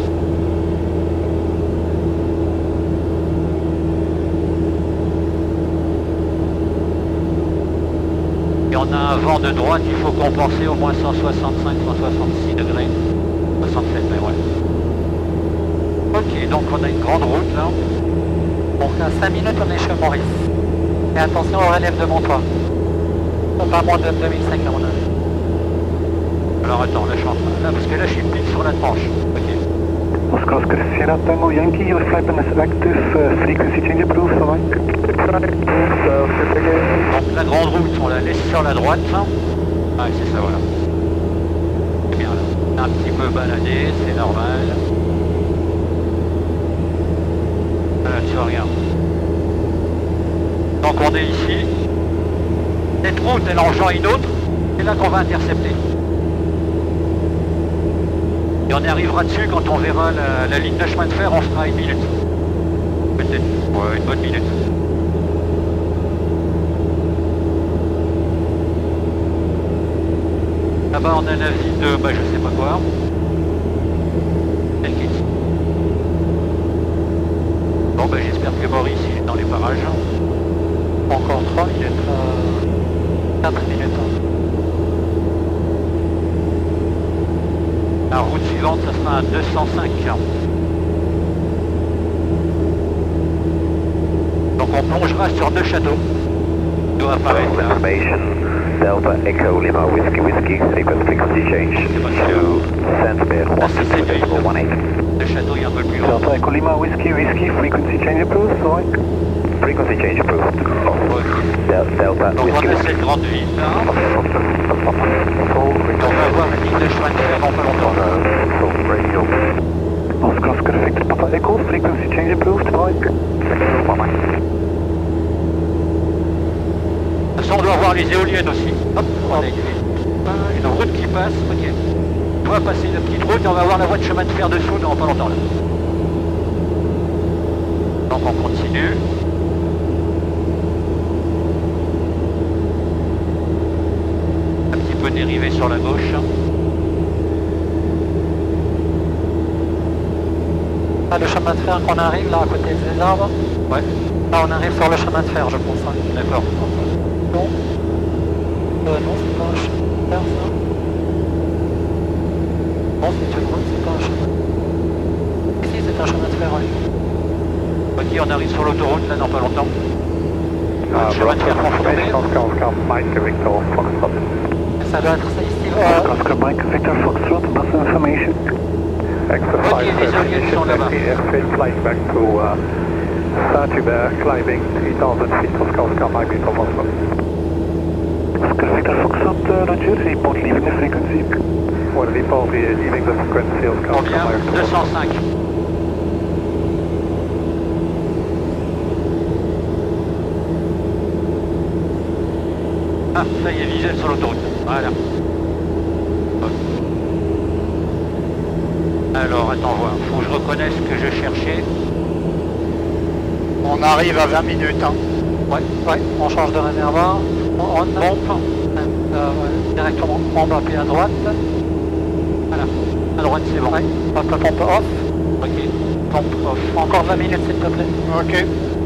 Et on a un vent de droite, il faut compenser au moins 165-166 degrés. 67, mais ouais. Ok, donc on a une grande route là. Donc à 5 minutes, on est chez Maurice. Et attention au relève de Montois. Pas moins de 2005 à mon avis. Alors attends, là je suis en train. Là, parce que là je suis pile sur la tranche. Ok. Oscar Sierra Tango Yankee, your flight plan is active, frequency change approved, Mike. Donc la grande route, on la laisse sur la droite. Hein. Ah, c'est ça, voilà. C'est bien là. Un petit peu baladé, c'est normal. Voilà, tu regardes. Donc on est ici. Cette route, elle en rejoint une autre. C'est là qu'on va intercepter. Et on y arrivera dessus quand on verra la ligne de chemin de fer, on fera une minute. Peut-être, ouais, une bonne minute. Là-bas on a la ville de, bah je sais pas quoi. Elle quitte. Bon bah j'espère que Maurice il est dans les parages. Encore 3 minutes, 4 minutes. La route suivante, ça sera un 205. Donc on plongera sur Neuchâteau. Il doit apparaître là. Delta Echo Lima Whiskey Whiskey, frequency change to Saint-Hubert 16118. Neuchâteau est un peu plus loin. Delta Echo Lima Whiskey Whiskey, frequency change approved, Mike. Frequency change approved. Delta Donc on Whiskey a Whiskey. cette grande ville là. On va avoir la ligne de chemin de fer dans pas longtemps. Oscar Victor Papa Echo, frequency change approved, Mike. De toute façon, on doit voir les éoliennes aussi. Hop, on a une route qui passe, ok. On va passer une petite route et on va voir la voie de chemin de fer dessous dans pas longtemps là. Donc on continue. Un petit peu dérivé sur la gauche. Ah, le chemin de fer qu'on arrive là à côté des arbres. Ouais. Là on arrive sur le chemin de fer je pense. Hein. D'accord. Non. Non, c'est pas un chemin de fer ça. Non, c'est une route, c'est pas un chemin. clair, oui. Ok, on arrive sur l'autoroute là dans pas longtemps. Chemin de fer confirmé. Oscar Mike Victor Foxtrot. Ça doit être ça ici. Oscar Mike Victor Foxtrot, bus information. Exercise Ok, les aliens sont là-bas. Airfield flying back to Saint-Hubert, climbing 3000 feet. Oscar Mike Victor Foxtrot. Oscar Victor Foxtrot, Roger, report leaving the frequency. Well, report leaving the frequency, Oscar On vient Mike 205. Ah, ça y est, visuel sur l'autoroute. Voilà. Alors, attends voir. Faut que je reconnaisse ce que je cherchais. On arrive à 20 minutes. Hein. Ouais, on change de réservoir. On pompe. Directement en bas puis à droite. Voilà. À droite, c'est bon. Ouais, hop, la pompe off. Ok. Pompe off. Encore 20 minutes s'il te plaît. Ok.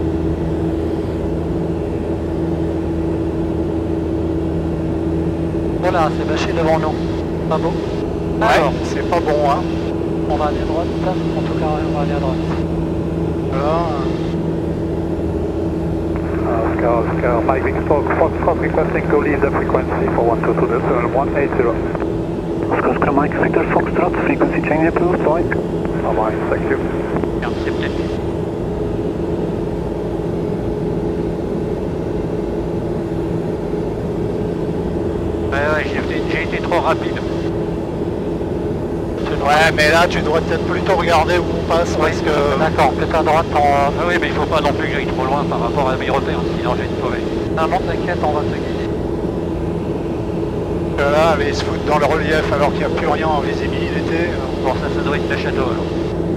Voilà, c'est bâché devant nous. Pas beau. Ouais, Alors, c'est pas bon, hein. on va aller à droite. En tout cas, on va aller à droite. Oscar Mike Victor Foxtrot requesting to leave the frequency for 122.180. Oscar Mike Victor Foxtrot, frequency change approved, Mike. Mike, thank you. Tiens, c'est peut-être. Ouais, j'ai été trop rapide. Ouais, mais là, tu dois peut-être plutôt regarder où on passe, parce que... D'accord, peut-être à droite. Ah oui, mais il faut pas non plus que j'aille trop loin par rapport à mes repères, sinon je vais être mauvais. Non, non, t'inquiète, on va te guider. Là, ils se foutent dans le relief alors qu'il n'y a plus rien en visibilité. Bon, ça doit être le château alors.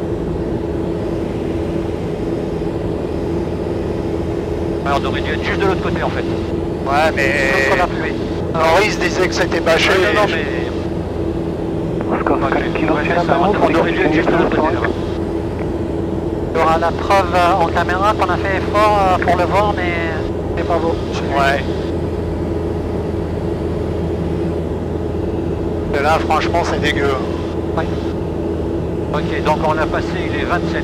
Alors, on aurait dû être juste de l'autre côté en fait. Ouais, mais... Contre la pluie. Maurice disait que c'était bâché. Non, mais... Oscar Kilo Ouais, Sierra ça, Bravo, on aurait dû être juste de l'autre côté là-bas. Il y aura la preuve en caméra qu'on a fait effort pour le voir, mais c'est pas beau. Ouais. Et là, franchement, c'est dégueu. Oui. Ok, donc on a passé, il est 27.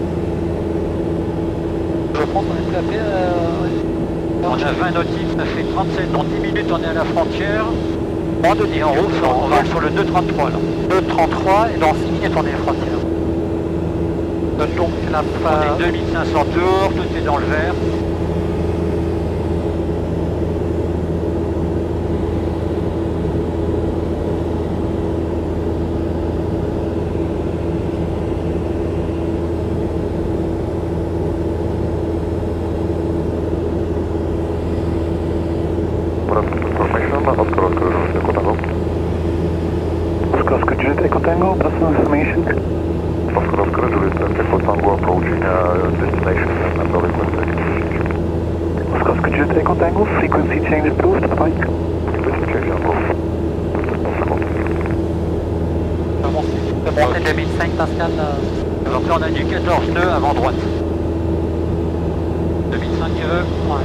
Je pense qu'on est tapé. On a 20 nautiques, ça fait 37. Dans 10 minutes, on est à la frontière. Moins de 10 Et on roule sur le 233 là. 233 et dans 6 minutes on est frontière. Donc la On est 2500 tours, tout est dans le vert. Oscar Juliet Echo Tango, personal information. Oscar Juliet Echo Tango approaching destination and the request. Oscar Juliet Echo Tango, frequency change approved, Mike. Frequency change approved. C'est bon, c'est 2005 Pascal. Donc là on a du 14 nœuds avant droite. 2005 Ouais.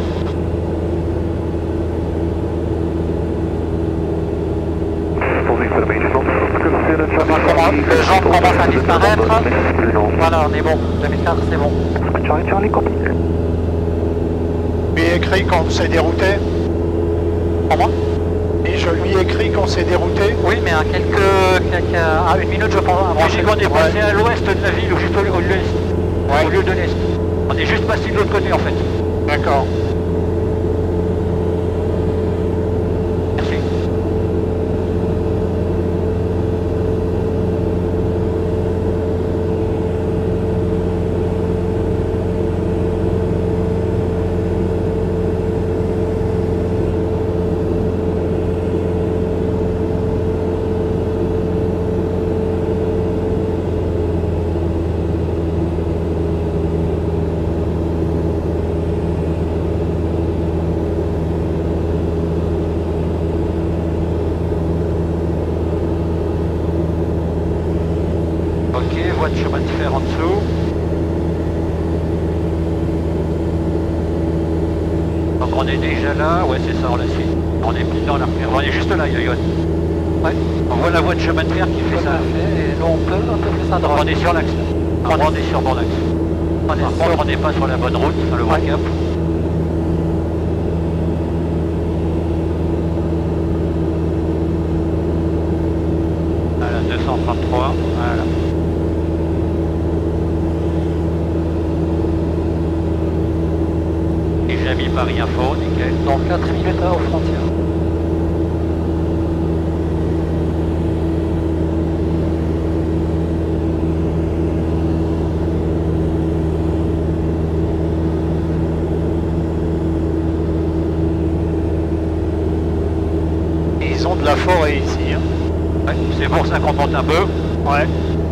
Le genre commence à disparaître. Voilà, on est bon. 2004, c'est bon. Charlie, copy. Lui écrit qu'on s'est dérouté. Comment? Et je lui écris qu'on s'est dérouté. Oui, mais à à une minute, je pense. J'ai qu'on est passé à l'ouest de la ville ou juste au l'est. Au lieu de l'est. On est juste passé de l'autre côté en fait. D'accord. Merci. Voie de chemin de fer en dessous. Donc on est déjà là, ouais c'est ça, on la suit. On est pile dans l'arrière. On est juste là, Yoyon. Ouais. On voit la voie de chemin de fer qui fait ça. Et là, on peut un peu plus à Donc droite. on est sur l'axe. On est sur bon axe. Par contre, on n'est pas sur la bonne route, sur le bon cap. Voilà, 233, voilà. Et j'ai mis Paris Info, nickel. Dans 4 minutes aux frontières. Ils ont de la forêt ici. Hein. Ouais, c'est pour ça qu'on monte un peu. Ouais.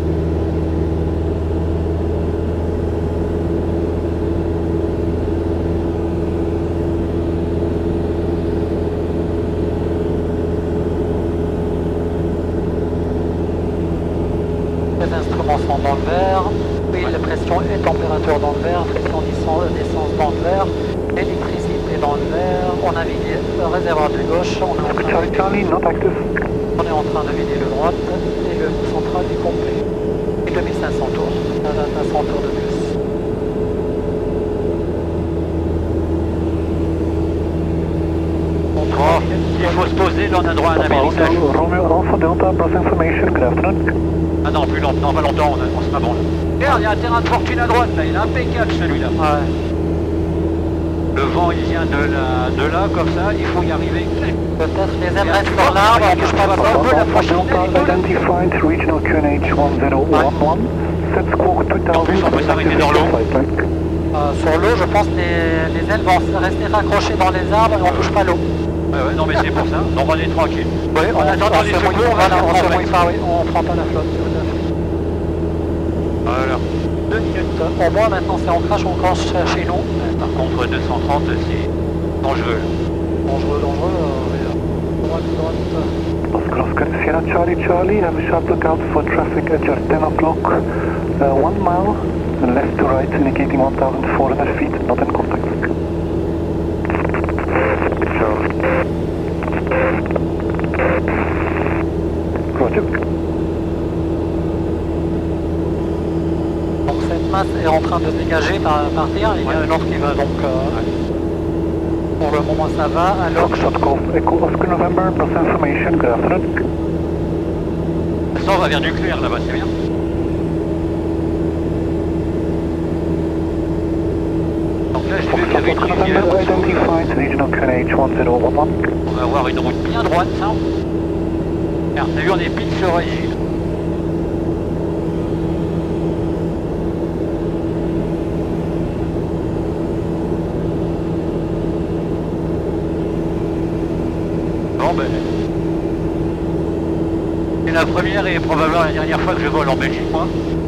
Les instruments sont dans le vert. Oui, la pression et température dans le vert, pression d'essence dans le vert, électricité dans le vert. On a vidé le réservoir de gauche, on est en train de vider le droite et le central est complet. Et 2500 tours, 500 tours de plus. Oh, il faut se poser, là on a droit à un amérissage. Ah non, plus longtemps, pas longtemps, on se met bon. Regarde, il y a un terrain de fortune à droite, là, il est impeccable celui-là. Ouais. Le vent il vient de là, comme ça, il faut y arriver. Peut-être les ailes restent sur l'arbre, on touche pas la porte. la prochaine. Identified regional QNH 1011. Set squawk 2000. En plus, on peut s'arrêter dans l'eau. Sur l'eau, je pense que les ailes vont rester raccrochées dans les arbres et on touche pas l'eau. Ouais, non mais c'est pour ça, donc on est tranquille. Oui, En attendant les secours, on va faire on se en mouille pas, oui, on prend pas la flotte. Voilà. 2 minutes. Au moins maintenant c'est en crash, on crash chez nous. Par contre 230 c'est dangereux. Dangereux, droite. Oscar Sierra Charlie Charlie, have a sharp lookout for traffic at your 10 o'clock. 1 mile, left to right, indicating 1,400 feet, not in contact. Roger. Donc cette masse est en train de se dégager, partir. Il y a une autre qui va donc... Pour le moment ça va, alors... Shot Golf Echo Oscar November, plus information, good afternoon. Ça on va vers nucléaire là-bas, c'est bien. Donc là j'ai vu qu'il y avait une rivière. Identified regional QNH 1011. On va avoir une route bien droite, ça. Regarde, t'as vu, on est pile sur Régis. Bon ben... C'est la première et probablement la dernière fois que je vole en Belgique, moi.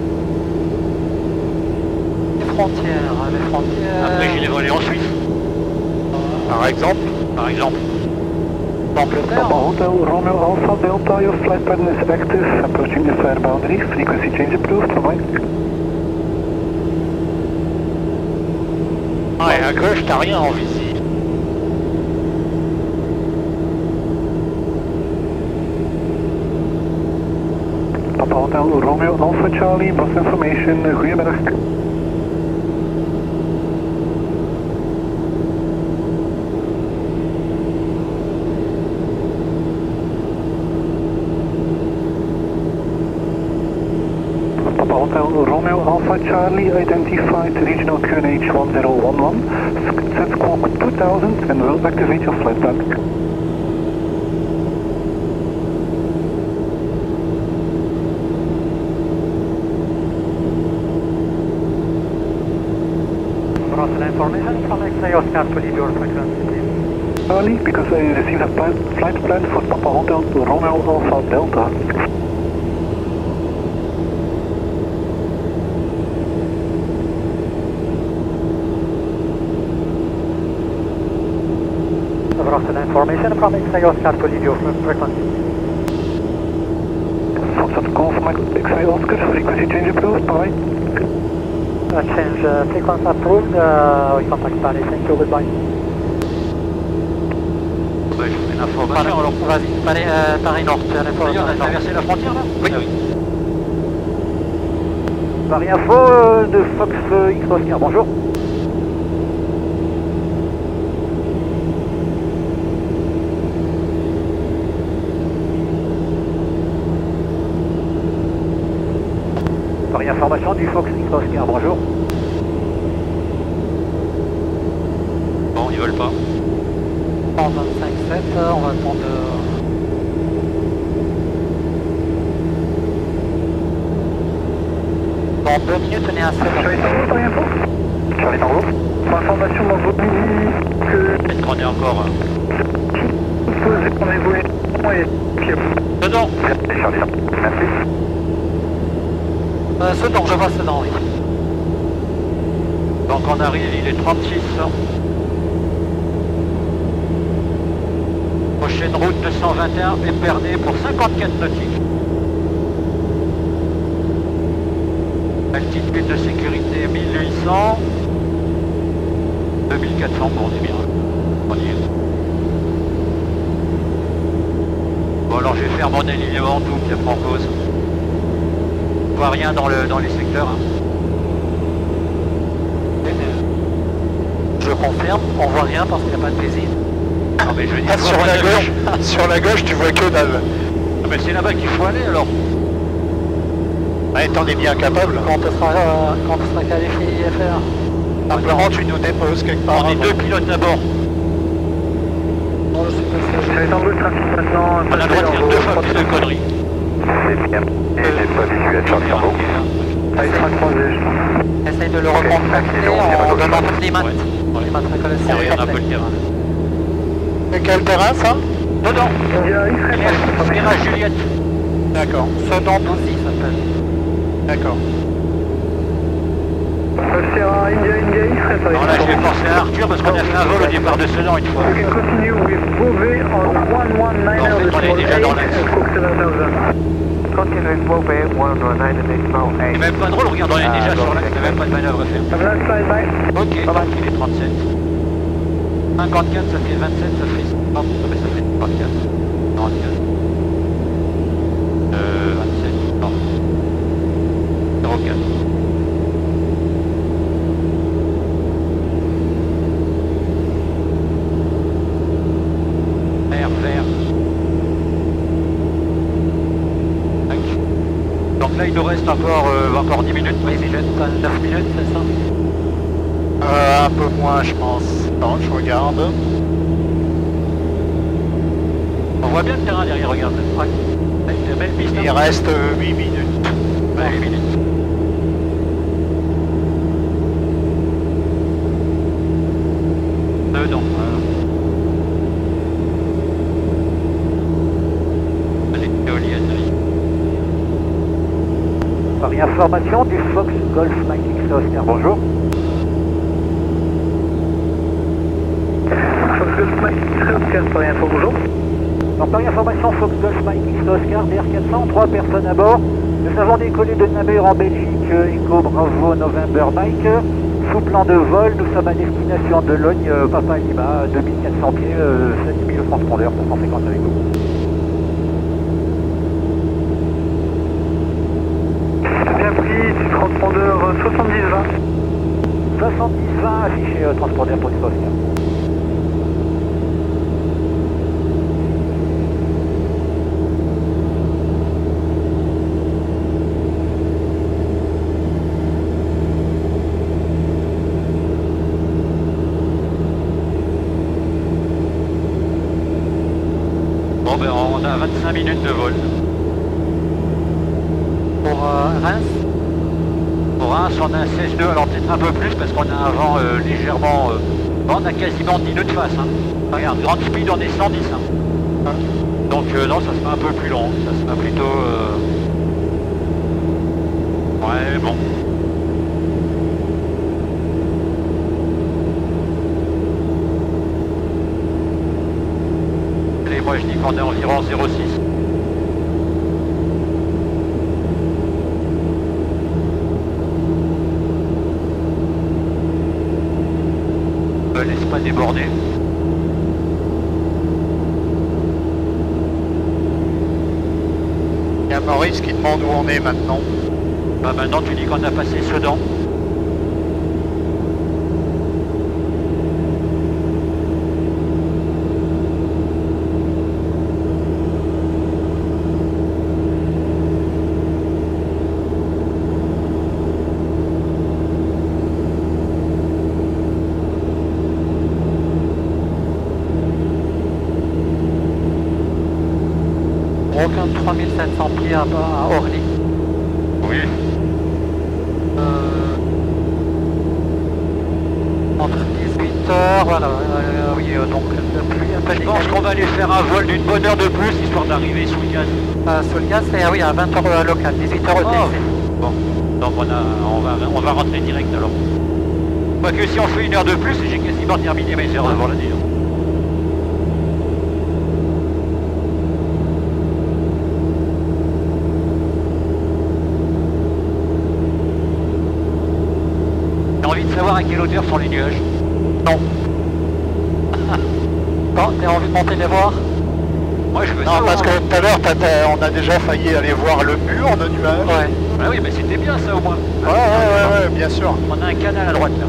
Les frontières. Après j'ai les volé en Suisse. Par exemple. D'Angleterre. Hotel Romeo Alpha Delta, your flight pattern is active, approaching the fire boundary, frequency change approved, right? Ah, et à gauche, t'as rien en visite. Papa Hotel Romeo Alpha Charlie, plus information, goedemiddag. Papa Hotel Romeo Alpha Charlie, identified regional QNH 1011, set squawk 2000 and will activate your flight plan. Information from X-ray Oscar to leave your frequency. Charlie, because I received a flight plan for Papa Hotel to Romeo Alpha Delta. I've lost an information from X-ray Oscar to leave your frequency. Foxtrot Golf Mike X-ray Oscar, frequency change approved, bye. Change frequency approved, we contact Paris, thank you, goodbye. Ouais, je fais l'information alors. Vas-y, Paris Nord, tu as l'information. On a traversé la frontière là? Oui. Ah, oui. Paris Info de Fox X Oscar, bonjour. Paris Information du Fox X Oscar, bonjour. Bon, ils veulent pas. En 25-7, on va attendre... Dans 2 minutes, on est à 7. Charlie Tango, Paris Info. Charlie Tango. Pour information, dans votre midi, que Peut-être qu'on est encore. posez qu'on est volé et puis Dedans. Charlie Tango. Merci. Sedan, je vois Sedan, oui. Donc on arrive, il est 36. Prochaine route 221, Épernay pour 54 nautiques. Altitude de sécurité 1800. 2400, bon, on est bien. On y est. Bon, alors je vais faire mon alignement, tout, puis après on pause. On voit rien dans les secteurs. Hein. Je confirme, on voit rien parce qu'il n'y a pas de plaisir. Non mais je veux dire, Ah, sur la gauche, sur la gauche, tu vois que dalle. Ah, mais c'est là-bas qu'il faut aller alors. Ouais, t'en es bien capable. Quand on sera qualifié IFR. Simplement, tu nous déposes quelque part. On est deux pilotes à bord. Non, je suis pas Charlie Tango, trafic maintenant. On a le droit de faire deux fois plus de conneries. C'est bien. Et j'ai pas vécu à Charlie Tango. Ah, il sera croisé, je pense. Essaye de le recontacter en donnant toutes les maths. Ouais. Les maths reconnaissent. On regarde un peu le terrain. Et quel terrain, ça? Dedans. Il y a Israël. Mirage Juliette. D'accord. Sedan 12 il s'appelle. D'accord. C'est un India Israël, Paris Alors là, je Info. vais penser à Arthur parce qu'on a fait un vol au départ de Sedan une fois. You can continue with Beauvais on 119 En fait, on est déjà dans l'axe. Cook 7000. Continue with Beauvais, 119 and C'est même pas drôle, regarde, on est déjà sur l'axe, il n'y a même pas de manœuvre à faire. Have a nice flight, bye. Ok, il est 37. 54, ça fait 27, ça fait... Oh, mais ça fait 34. 44. 27, non. 04. Vert. Tac. Donc là, il nous reste encore 10 minutes. Oui, il reste 9 minutes, c'est ça? Un peu moins, je pense. Attends, je regarde. On voit bien le terrain derrière, regarde. Ouais. C'est une belle piste. Il hein. reste 8 minutes. Ouais, 8 minutes. Non. Allez, éolienne, allez. Paris Information du Fox Golf Mike X Oscar, bonjour. Fox Golf Mike Oscar, Paris Info, bonjour. Donc, Paris Information Fox Golf Mike X Oscar, DR400, 3 personnes à bord. Nous avons décollé de Namur en Belgique, Echo Bravo November Mike. Sous plan de vol, nous sommes à destination de Logne, Papa Lima, 2400 pieds, 7000 transpondeurs, 250 avec vous. Bien pris, transpondeur 70-20. 70-20 affiché transpondeur pour du Oscar. Bon, ben, on a 25 minutes de vol. Pour Reims, Pour Reims, on a un 16-2, alors peut-être un peu plus parce qu'on a un vent légèrement... on a quasiment 10 nœuds de face. Hein. Regarde, grande speed, on est 110. Hein. Donc non, ça se fait un peu plus long. Ça se fait plutôt... Ouais, bon. Allez, moi je dis qu'on est environ 0,6. Laisse pas déborder. Il y a Maurice qui demande où on est maintenant. Bah maintenant tu dis qu'on a passé Sedan. Aucun 3700 pieds à Orly. Oui. Entre 18h, voilà, oui, donc depuis un peu Je pense qu'on va aller faire un vol d'une bonne heure de plus, histoire d'arriver sous le gaz. Sous le gaz, c'est oui, à 20h local, 18h au TC. Bon, donc on va rentrer direct alors. Quoique si on fait une heure de plus, j'ai quasiment terminé mes heures devant la nuit. J'ai envie de savoir à quelle hauteur sont les nuages. Non. Bon, t'as envie de monter les voir? Moi je veux Non, savoir. parce que tout à l'heure, on a déjà failli aller voir le mur de nuages. Ouais. Ah oui, mais c'était bien ça au moins. Ouais, bien sûr. On a un canal à droite là.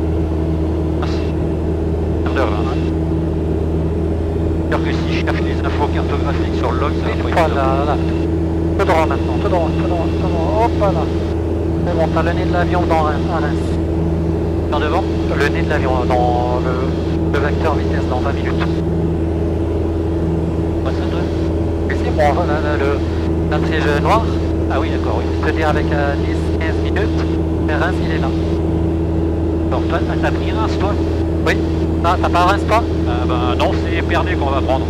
De vin, hein. C'est-à-dire que si je cherche les infos cartographiques sur le log, ça va pas être Voilà, évident. là. Tout droit maintenant, tout droit. Hop là. C'est bon, t'as le nez de l'avion à Reims. En devant. Le nez de l'avion dans le vecteur vitesse dans 20 minutes. Pas ça, toi. Et c'est bon, voilà, la trige noire, Ah oui, d'accord, oui. je te dis avec 10-15 minutes, mais Reims il est là. Alors toi, t'as pris Reims toi? Oui. Ah, t'as pas Reims toi? Ah bah non, c'est Épernay qu'on va prendre.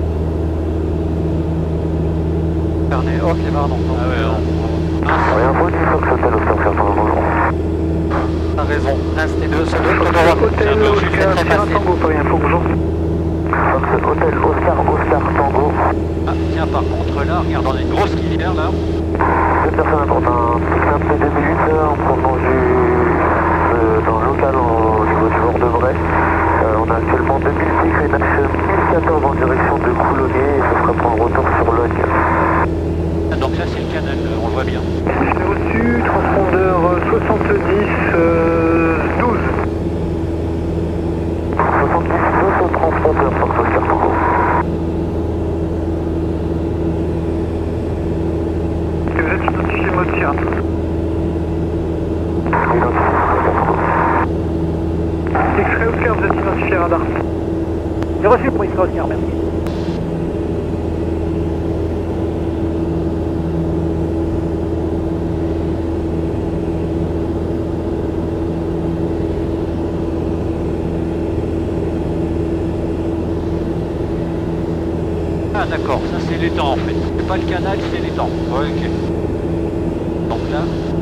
Épernay, ok, pardon. Ah ouais, non. Rien faut du Fox Hotel Oscar Serpent bonjour. T'as raison, Reims t'es deux, c'est deux, tout droit. Hôtel Oscar Sierra Tango, pas rien faut bonjour. Fox Hotel Oscar Tango. Ah tiens, par contre là, regarde, on a une grosse rivière là. Deux personnes apportent un cycle P2008 en provenance dans le local au niveau du bord de Bray. On a actuellement 2000 cycles et axe 1014 en direction de Coulonnier et ce sera pour le retour sur Logne. Ah, donc ça c'est le canal, on le voit bien. J'ai reçu transpondeur 70 12. 70 12 au transpondeur Fox Oscar Tango. Et vous êtes identifié mode tir. X-ray Oscar, vous êtes identifié radar. J'ai reçu pour X-ray Oscar, merci. Ah d'accord, ça c'est l'étang en fait. C'est pas le canal, c'est l'étang. Ouais, ok. Donc là.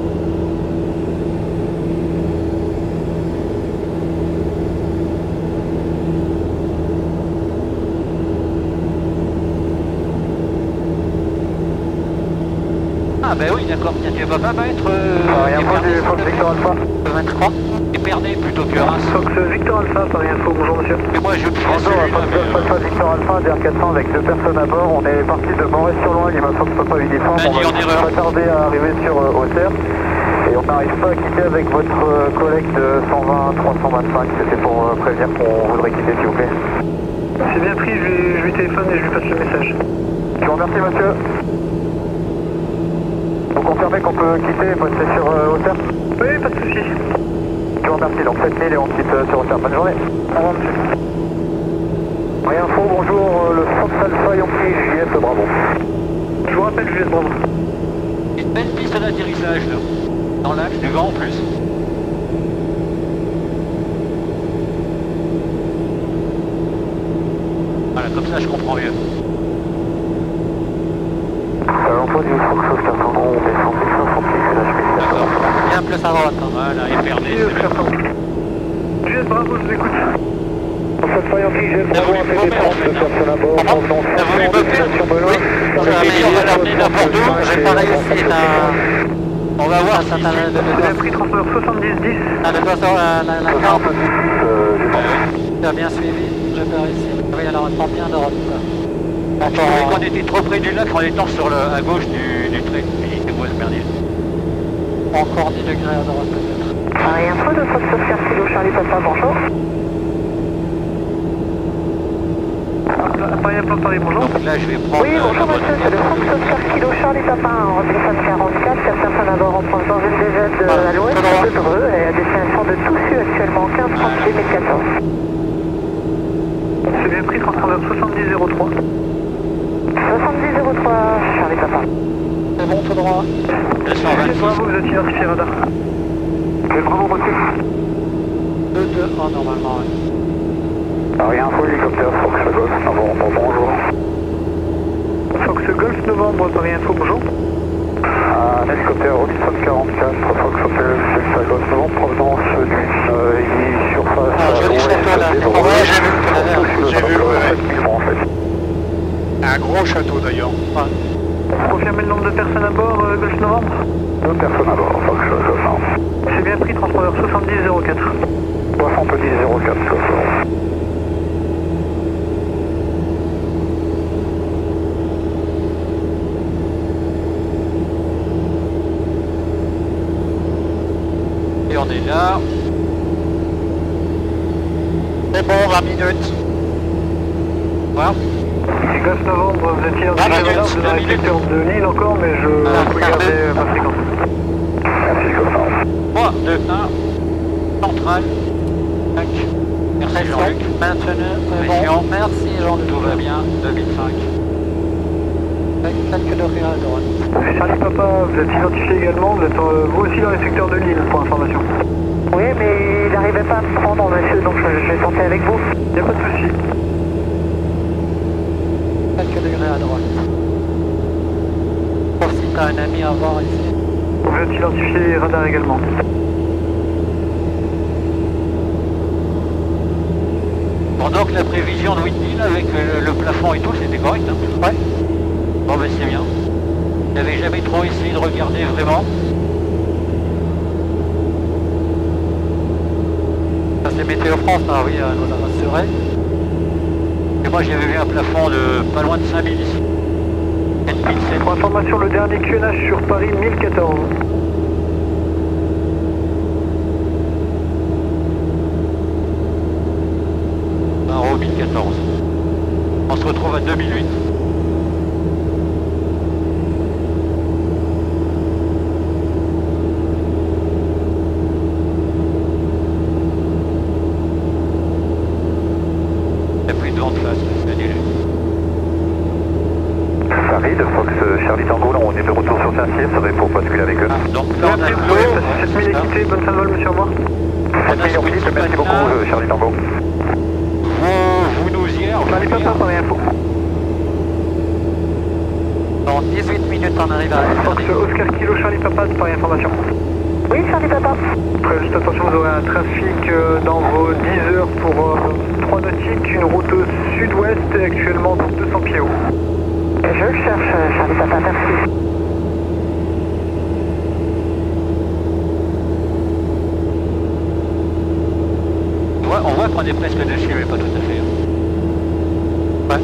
Ah bah oui d'accord, tiens, tu vas pas mettre Rien faut du Fox Victor Alpha. 23. Épernay plutôt que Reims. Fox Victor Alpha, par info, bonjour monsieur. Mais moi je me fais Bonjour, celui-là, Fox Alpha Victor Alpha, DR400 avec deux personnes à bord. On est parti de Morez-sur-Loing, il m'a Fox Papa uniforme. Bah, dis en On erreur. va tarder à arriver sur Auxerre. Et on n'arrive pas à quitter avec votre collègue de 120-325. C'était pour prévenir qu'on voudrait quitter s'il vous plaît. C'est bien pris, je lui téléphone et je lui passe le message. Je vous remercie monsieur. Vous confirmez qu'on peut quitter et poster sur Auxerre? Oui, pas de soucis. Je vous remercie, donc 7000 et on quitte sur Auxerre. Bonne journée. Au revoir monsieur. Rien info, bonjour, le Fox Alpha Yankee JF, bravo. Je vous rappelle, Juliette Bravo. Une belle piste d'atterrissage là. Dans l'axe du vent en plus. Voilà, comme ça je comprends mieux. L'emploi du Fox Oscar Tango, on descend 1066 et là je fais D'accord. Bien plus à droite. Hein. Voilà, Épernay, c'est bien. Juliette Bravo, je vous écoute. Fox Alpha Yankee JF, bravo, un PD30, deux personnes à bord, provenance T'as voulu me faire Benoît. mais on va l'amener n'importe où. J'ai pas réussi là. On va voir Ça si... t'a Vous avez pris transpondeur 70-10. Ah, le doigt sur la carte. J'ai Tu as bien suivi, j'ai pas réussi. Oui, alors on prend bien de droite. Je trouvais qu'on était trop près du lac en étant sur à gauche du trait. C'est quoi ce merdier? Encore 10 degrés à droite peut-être. Paris Info de Fox Oscar Kilo Charlie Papa, bonjour. Paris Info, Paris, bonjour. Donc là, je vais prendre. Oui, bonjour monsieur, c'est le Fox Oscar Kilo Charlie Papa, en téléphone 44, 4 personnes à bord en provenance d'une DZ à l'ouest de Dreux et à destination de Toussus actuellement 15 30 2014. C'est bien pris, transpondeur 7003. 7003 Charlie Papa. C'est bon, tout droit. 226. Bravo, vous êtes identifié radar. Bravo, monsieur. 2-2-1 normalement, oui. Paris Info, hélicoptère Fox Golf, novembre, bonjour. Fox Golf, novembre, Paris Info, bonjour. Un hélicoptère Oxford 44, Fox Hotel, Delta Golf, novembre, provenance d'une surface Ah, joli château là. Ouais, j'ai vu tout à l'heure. J'ai vu, ouais. 7000 en fait. Un gros château d'ailleurs. Confirmez le nombre de personnes à bord, Golf novembre. 2 personnes à bord, Fox Golf. C'est bien pris, transpondeur 7004. 7004, Golf. Et on est là. C'est bon, 20 minutes. Voilà. C'est Golf novembre, vous étiez en Ah, radar, minutes, vous êtes dans 2 le minutes. secteur de Lille encore, mais je peux garder ma fréquence. Merci, Golf. 3, 2, 1. Centrale. Tac. Merci Jean-Luc. Maintenu, Pression. bon. Merci Jean-Luc. Tout va bien. 2005. Quelques degrés à droite. Charlie Papa, vous êtes identifié également, vous êtes vous aussi dans les secteurs de Lille, pour information. Oui, mais il n'arrivait pas à me prendre, monsieur, donc je vais tenter avec vous. Il n'y a pas de souci. Quelques degrés à droite. Sauf si t'as un ami à voir ici. Vous êtes identifié radar également. Bon, donc la prévision de Whitney avec le plafond et tout, c'était correct, hein? Ouais. Bon, ben c'est bien. J'avais jamais trop essayé de regarder vraiment. Ça c'est Météo France, ah oui, nous a rassuré. Et moi j'avais vu un plafond de pas loin de 5000 ici. 4007. Pour information, le dernier QNH sur Paris, 1014. Un 1014. On se retrouve à 2008. Il n'y a plus de vent de face, c'est annulé. Paris de Fox Charlie Tango, là on est de retour sur Saint-Cyr, ça va être pour basculer avec eux. Donc là on a Merci, de vous l'eau. avez passé 7000 équités, bonne fin de vol, monsieur, au revoir. 7000 équités, merci beaucoup, Charlie Tango. Vous nous y êtes. Charlie Papa, Paris Info. Dans 18 minutes on arrive à Fox Oscar Kilo Charlie Papa, de Paris Information. Oui, Charlie Papa. Après, juste attention, vous aurez un trafic dans vos 10 heures pour 3 nautiques, une route sud-ouest et actuellement 200 pieds haut. Je le cherche, Charlie Papa, merci. On voit qu'on est presque dessus, mais pas tout à fait. Ouais.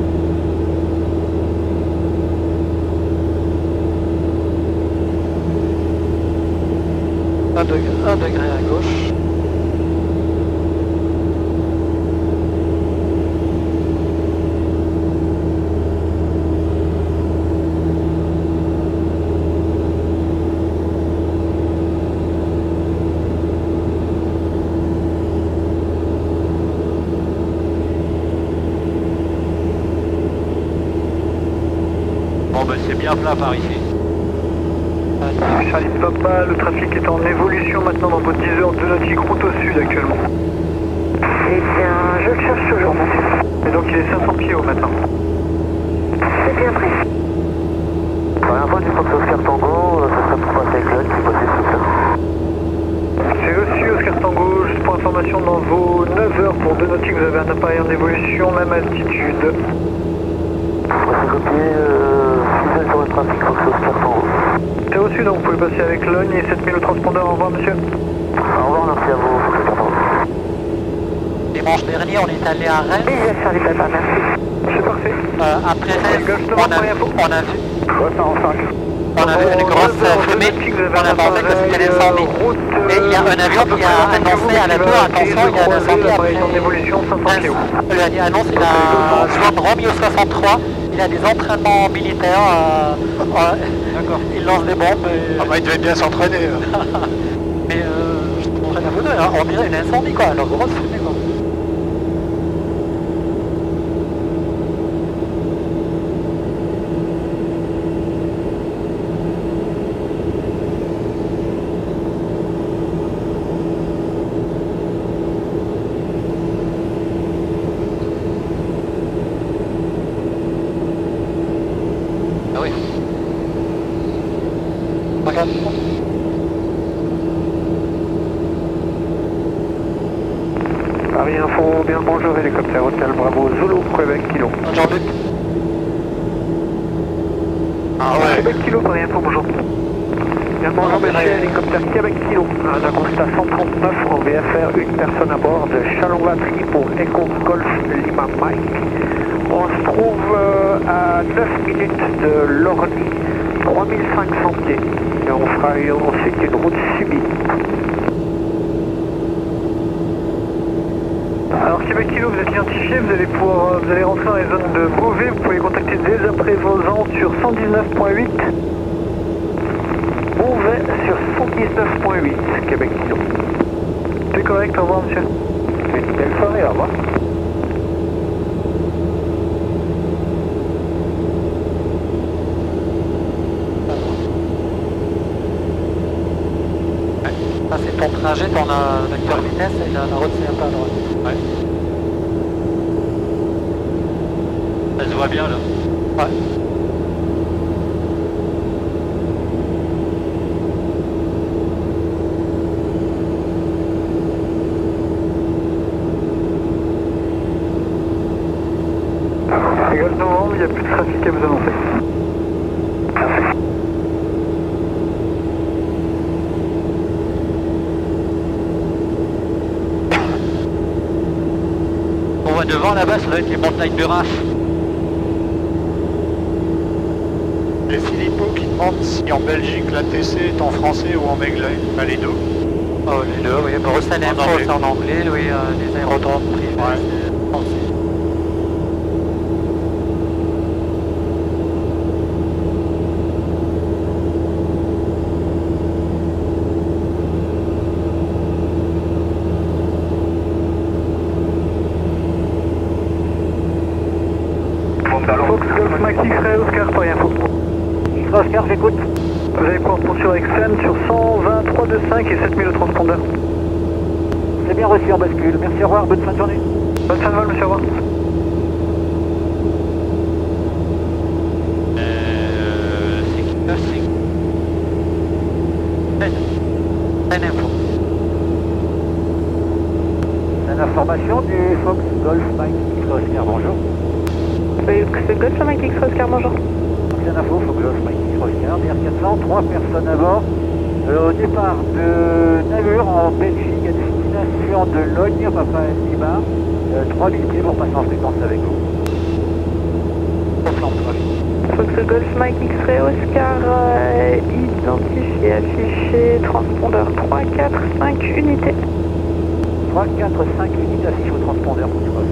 Un degré à gauche. Bon ben c'est bien plat par ici. Charlie Papa, le trafic est en évolution maintenant dans vos 10 heures de nautiques, route au sud actuellement. Eh bien, je le cherche toujours, monsieur. Et donc il est 500 pieds au matin. C'est bien pris. Paris Info du Fox Oscar Tango, ça serait pour passer avec l'œil qui passe sur ça. C'est reçu Oscar Tango, juste pour information, dans vos 9 heures pour 2 nautiques, vous avez un appareil en évolution, même altitude. C'est copié, fidèle sur le trafic Fox Oscar Tango. C'est reçu, donc vous pouvez passer avec Logne et 7000 au transpondeur. Au revoir, monsieur. Au revoir, merci à vous, Fox Oscar Tango. Dimanche dernier on est allé à Rennes. Oui, Charlie Papa, merci. C'est parfait. Après Rennes, Gauche on devant, a vu. 305. On a vu une grosse fumée, on a pensé que c'était l'incendie. Et il y a un avion qui a annoncé à la tour, attention, il y a un incendie après. Il a dit annonce, il a Swan Romeo 63, il a des entraînements militaires. D'accord. Il lance des bombes. Ah bah il devait bien s'entraîner. Mais je te montrerai la photo, on dirait un incendie quoi, alors grosse fumée quoi. Ah oui. Regarde. Paris Info, bien le bonjour, hélicoptère Hotel Bravo Zulu, Québec Kilo. Jean-Luc. Ah ouais. Québec Kilo, Paris Info, bonjour. Bien le bonjour, monsieur, hélicoptère Québec Kilo. Un constat 139 en VFR, une personne à bord de Chalon-Vatry pour Echo Golf Lima Mike. On se trouve à 9 minutes de Lorly, 3500 pieds. Et on fera ensuite une route subie. Alors Québec Kilo, vous êtes identifié, vous allez rentrer dans les zones de Beauvais, vous pouvez contacter dès après Vauxhall sur 119.8. Beauvais sur 119.8, Québec Kilo. C'est correct, au revoir monsieur. Une belle soirée, au revoir. Ça c'est ton trajet, ton vecteur vitesse et la route c'est un peu à droite. Ouais. Ça se voit bien là. Ouais. Golf Novembre, il n'y a plus de trafic à vous annoncer. On voit devant là-bas, ça doit être les montagnes de Raf. Et Philippot qui demande si en Belgique l'ATC est en français ou en anglais. Bah les deux. Oh, les deux, oui. Bruxelles Info, c'est en anglais, oui, les aérodromes privés, Ouais. c'est français. Fox Golf Mike X-Ray Oscar, Paris Info. Oscar, j'écoute. Vous allez pouvoir poursuivre avec Seine sur 123.25 et 7000 au transpondeur. C'est bien reçu en bascule. Merci, au revoir, bonne fin de journée. Bonne fin de vol, monsieur, au revoir. C'est qui là, c'est... Seine Info. C'est l'information du Fox Golf Mike X-Ray Oscar, bonjour. C'est Golf Mike X Oscar, bonjour. Fox Info, Fox Golf Mike X-Ray Oscar, BR400, 3 personnes à bord. Au départ de Namur en Belgique à destination de Logne, Papa Lima, 3000 pieds pour passer en fréquence avec vous. Fox Golf Mike X-Ray Oscar, identifié, affiché, transpondeur 3, 4, 5 unités. 3, 4, 5 unités affichées au transpondeur pour toi.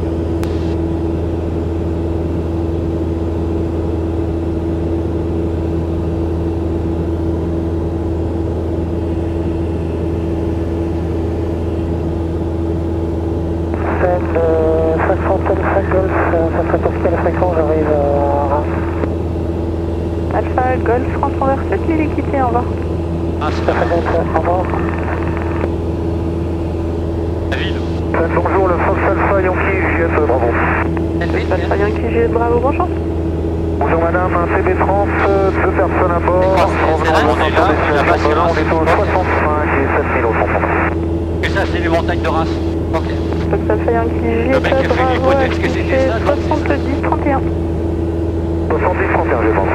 Seine 535 Golf, ça serait pour quelle fréquence j'arrive à Reims. Alpha Golf, transpondeur 7000 équipés, au revoir. Ah, c'est Ça fait bien, au revoir. la ville. Bonjour, le Fox Alpha Yankee JF, bravo. Alpha Yankee Juliette Bravo, bonjour. Bonjour madame, un CB France, 2 personnes à bord. C'est là, on est là, là-bas, c'est Reims. On est au 65 et 7000 au transpondeur. Et ça, c'est les montagnes de Reims. Ok. Fox Alpha Yankee Le Juliette mec qui a fait Bravo, l'hypothèse que c'était affiché ça, donc c'est ça. 70 31. 70 31, je pense.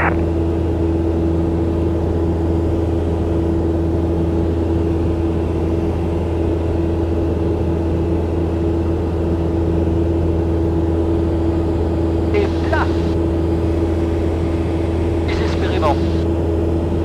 Et là, désespérément.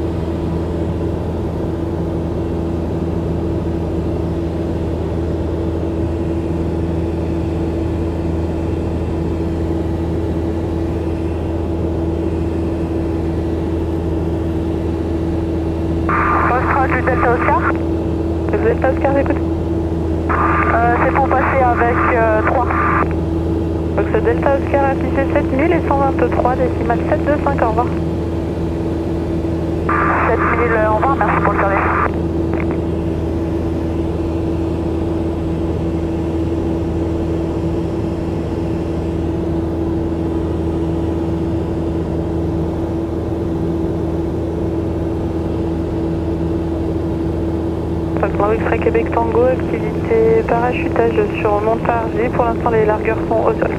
Fox Delta Oscar affiché 7000 et 123, décimal 725, au revoir. 7000, au revoir, merci pour le service. Bravo X-Ray Québec Tango, activité parachutage sur Montargis. Pour l'instant, les largeurs sont au sol.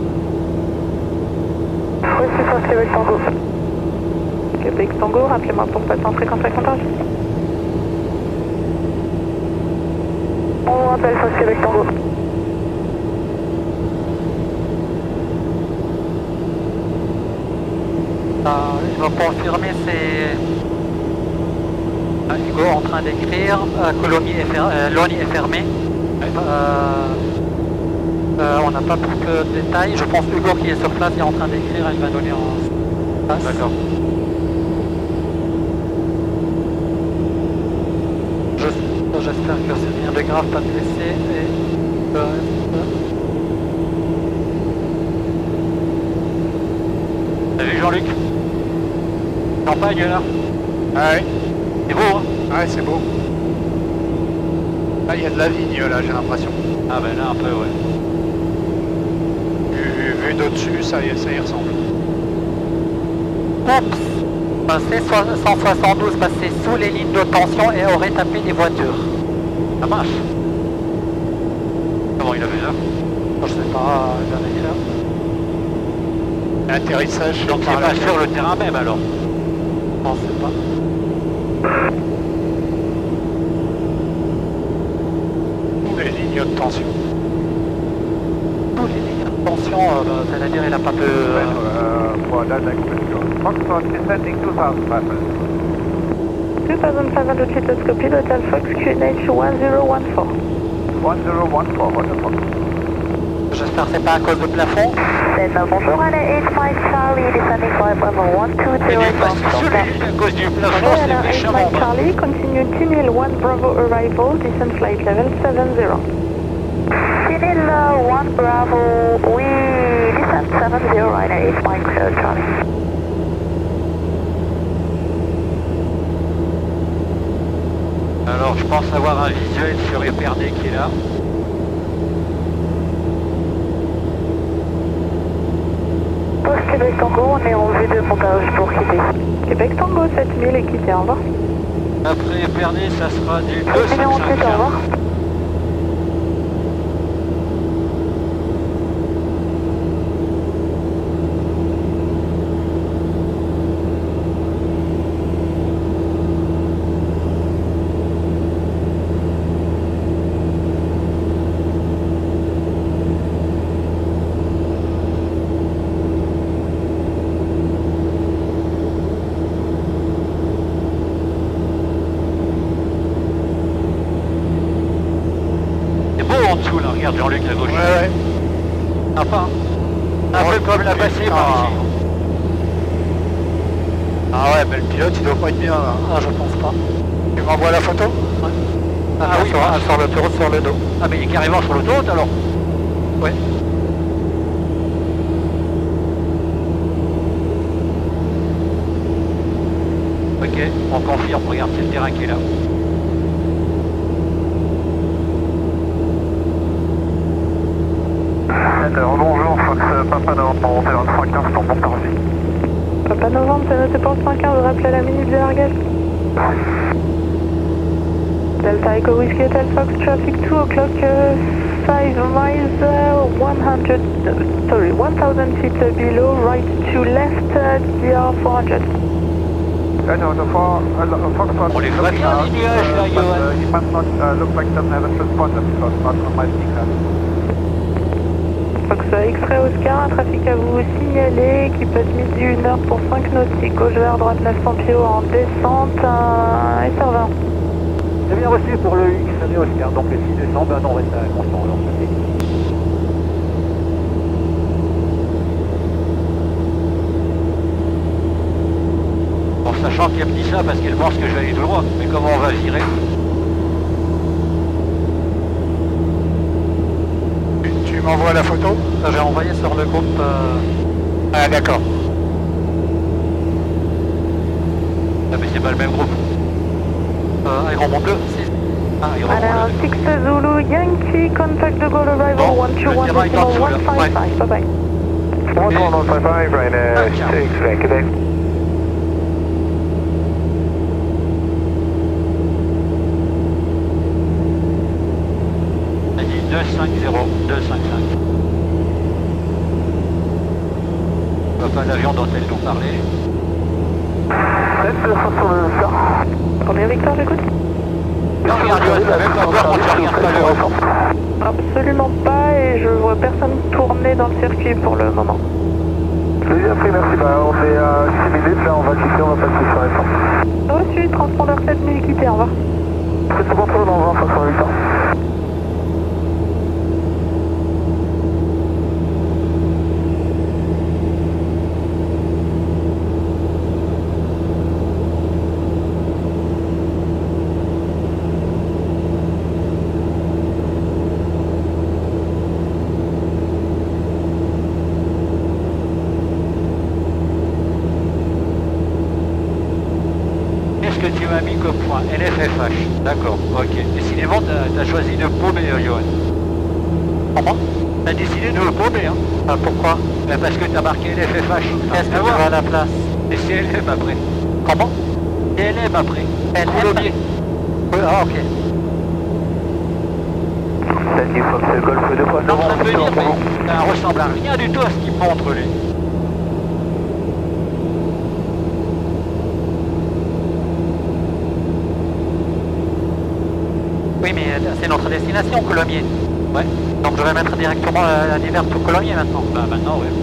Oui, c'est ça, Québec Tango. Québec Tango, rappelez-moi pour passer en fréquence avec Montargis. On appelle ça Québec Tango. Il va confirmer c'est Hugo en train d'écrire, Loni est fermé. On n'a pas beaucoup de détails. Je pense que Hugo qui est sur place est en train d'écrire, il va donner en place. D'accord. J'espère que c'est rien de grave, pas de blessés et Salut Jean-Luc. Campagne là. Ah ouais, C'est beau hein. ouais c'est beau. Là il y a de la vigne là j'ai l'impression. Ah ben là un peu ouais. Vu d'au-dessus ça y ressemble. Oups, passé 172, passé sous les lignes de tension et aurait tapé des voitures. Ça marche. Comment il a vu ça? Je sais pas, jamais là. Atterrissage. Donc c'est pas sur le terrain même alors. Non, c'est pas. Les lignes de tension. Tous les lignes de tension, c'est-à-dire il n'a pas de... Foxtrot descending 2500. 2500 citoscopie, Hotel Fox QNH 1014. 1014, what the fuck? J'espère que c'est pas à cause du plafond. Bonjour, allez 85 Charlie, descending flight level 120 C'est bien passé sous les lignes à cause du plafond, c'est méchamment bas. Charlie, continue Tunnel 1 Bravo arrival, descend flight level 70. Tunnel 1 Bravo, we descend 70, right at 8 Mike Charlie. Alors je pense avoir un visuel sur Épernay qui est là. Post Québec Tango, on est en vue de montage pour quitter. Québec Tango 7000 et quitter, au revoir. Après Épernay ça sera du Continuez ensuite, au revoir. 255. En dessous là, regarde Jean-Luc à gauche. Ouais. Enfin, un peu comme la passée par ici. Ah ouais, mais le pilote il doit pas être bien là. Ah, je pense pas. Tu m'envoies la photo? Ah oui, sur l'autoroute, sur le dos. Ah mais il est carrément sur l'autoroute alors. Ouais. Ok, on confirme, regarde c'est le terrain qui est là. Bonjour, Fox Papa Novembre, on est dans 315 pour Montargis. Papa Novembre, c'est noté pour le 115, rappelez la minute de largage. Delta Echo Whiskey Hotel Fox, traffic 2 o'clock, 5 miles, 1000 feet below, right to left, DR 400. On les voit bien les nuages là, Johan. He must not look like doesn't have a transponder because not on my speaker. Fox X-Ray Oscar, un trafic à vous signaler qui passe midi 1 heure pour 5 nautiques, gauche vers droite 900 pieds en descente, un SR20. J'ai bien reçu pour le X-Ray Oscar, donc le 6 décembre, non, reste à constant. Alors, En sachant qu'elle me dit ça parce qu'elle pense que je vais aller tout droit. Mais comment on va virer? Tu m'envoies la photo? J'ai envoyé sur le groupe. Ah d'accord. Ah mais c'est pas le même groupe. Aéron 2, 6. Ah, il remonte. Alors, 6 Zulu Yankee, contact the goal arrival Bon, 121.155. Bye bye. 11155, Ryanair 6, Québec. On a dit 250, 255. Pas l'avion dont elle nous parlait. Combien Victor, j'écoute? Non, regarde, t'as même pas peur quand tu regardes pas le haut. Absolument pas, et je vois personne tourner dans le circuit pour le moment. Deuxième prix, merci. Bah, on est à 6 minutes, là on va quitter, on va passer sur la fin. Reçu, transpondeur 7000 quitté, au revoir. C'est tout contrôle dans 20, 68 ans. Qu'est-ce que tu m'as mis comme point? LFFH. D'accord, ok. Décidément, t'as choisi de paumer, Johan. Comment? T'as décidé de me paumer, hein? Pourquoi? Parce que t'as marqué LFFH. Qu'est-ce que tu veux à la place? Et CLM après. Comment? CLM après. Coulommiers. Oui, ah ok. Salut, Fox Golf 2 fois T'es en train de me dire, mais ça ressemble à rien du tout à ce qu'ils font entre les. Oui, mais c'est notre destination, Coulommiers. Ouais. Donc je vais mettre directement la divers tout Coulommiers maintenant. Bah maintenant, ouais.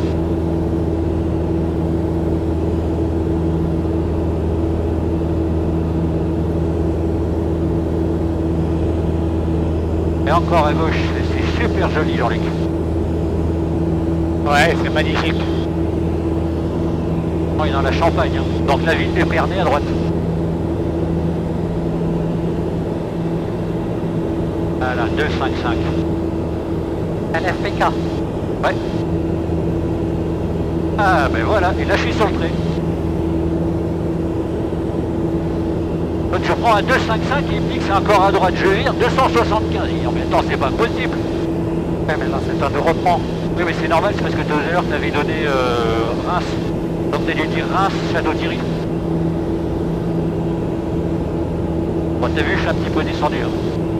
Et encore à gauche, c'est super joli, Jean-Luc. Ouais, c'est magnifique. On est dans la Champagne, hein. Donc la ville d'Épernay à droite. Voilà, 255. LFPK. Ouais. Ah ben voilà, et là je suis sur le trait. Donc je prends un 255 et il me dit que c'est encore à droite. Je vire 275. Il dit, mais attends, c'est pas possible. Ouais, mais là c'est un déroulement. Oui mais c'est normal, c'est parce que 2 heures t'avais donné Reims. Donc t'as dû dire Reims, Château-Thierry. Bon t'as vu, je suis un petit peu descendu. Hein.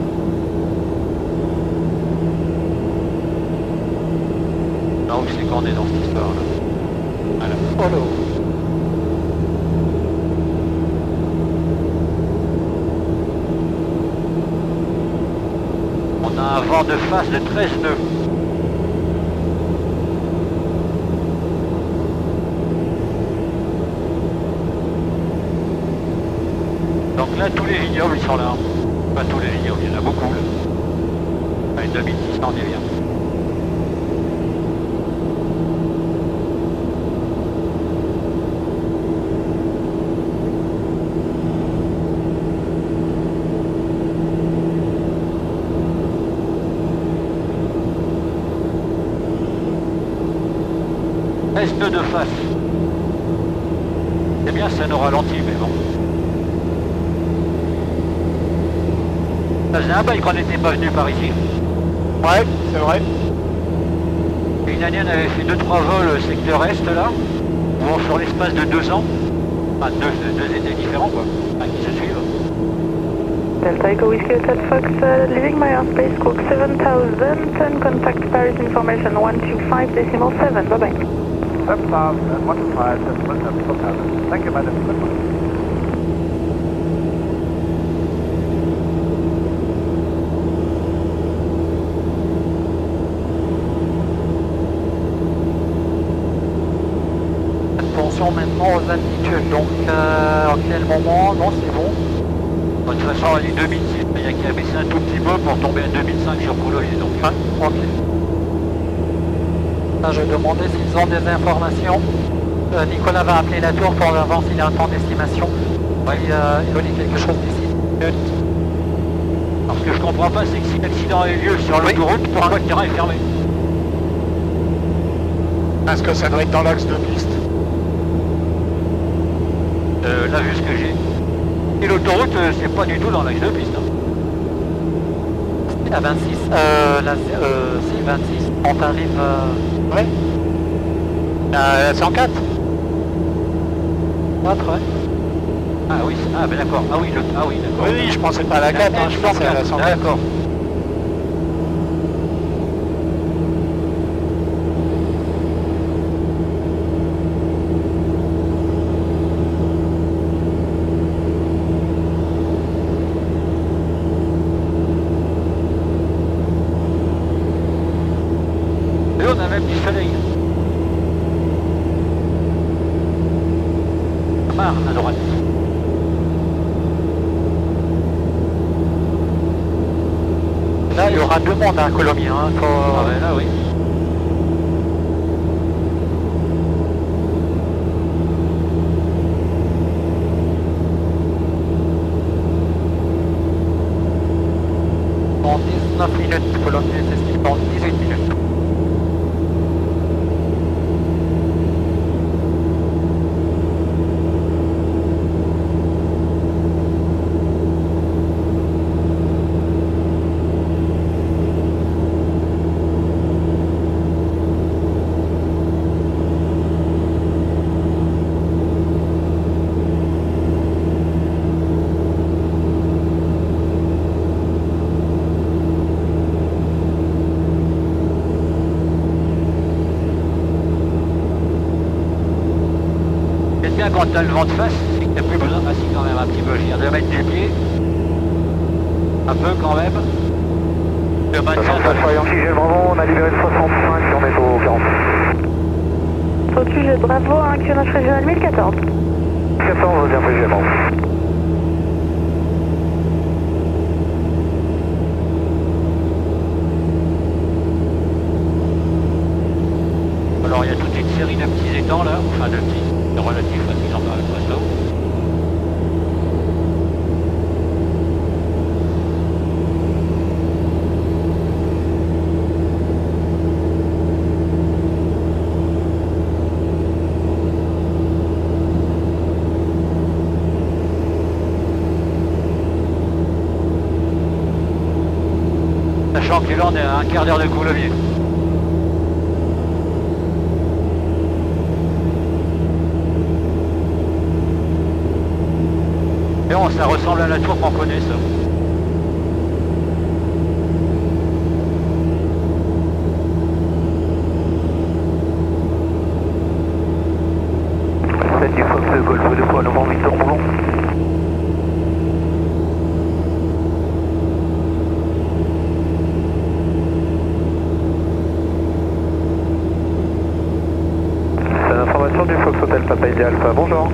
Là où c'est qu'on est dans cette histoire là. Voilà. Oh là. On a un vent de face de 13 nœuds. Donc là, tous les vignobles, ils sont là. Pas tous les vignobles, il y en a beaucoup là. Allez, 2600, on est bien. Est de face. C'est bien, ça nous ralentit, mais bon. Ça faisait un bail qu'on n'était pas venu par ici. Ouais, c'est vrai. Et une année, on avait fait 2-3 vols secteur Est, là. Bon, sur l'espace de 2 ans. Enfin, deux étés différents, quoi. Enfin, qui se suivent. Delta Echo Whiskey Hotel Fox, leaving my airspace code 7010, contact Paris information 125.7, bye bye. 7000 and 125, Thank you, madam. Attention maintenant aux altitudes, donc à quel moment? Non, c'est bon. De toute façon, on est 2006, mais il y a qu'à baisser un tout petit peu pour tomber à 2005 sur Coulommiers, donc. Ah, ok. Là, je demandais s'ils ont des informations. Nicolas va appeler la tour pour voir s'il a un temps d'estimation. Ouais, il nous dit quelque chose d'ici. Alors ce que je comprends pas, c'est que si l'accident a eu lieu sur l'autoroute, pourquoi le terrain est fermé? Parce que ça doit être dans l'axe de piste. Là, vu ce que j'ai. Et l'autoroute, c'est pas du tout dans l'axe de piste. Hein. À 26, c'est 26. On arrive. Ouais. 104. 4, ouais. Ah oui, ah ben d'accord. Ah oui, d'accord. Oui, je pensais pas à la 4, hein, je pensais à la 104. D'accord. Et on a même du soleil. Marre à droite. Là, il y aura deux mondes, hein, Colomiers. Hein, Ah ben là, oui. Dans 19 minutes, Colomiers, c'est dans 18 minutes. Bien quand t'as le vent de face, c'est que t'as plus besoin, si quand même un petit peu, je viens de mettre du pied, un peu quand même, le maintien Yankee, Bravo, on a libéré le 65, on est au 40. Au-dessus, j'ai Bravo, 1 km régional 1014. 14, bien fait, Bravo. Alors il y a toute une série de petits étangs là, enfin de petits, de relatifs parce qu'ils sont quand même costauds. Sachant que là on est à un quart d'heure de Coulommiers. Et bon, ça ressemble à la tour qu'on connaît ça. C'est du Fox Golf de poids novembre Victor Moulon. C'est l'information du Fox Hotel Papa India Alpha, bonjour.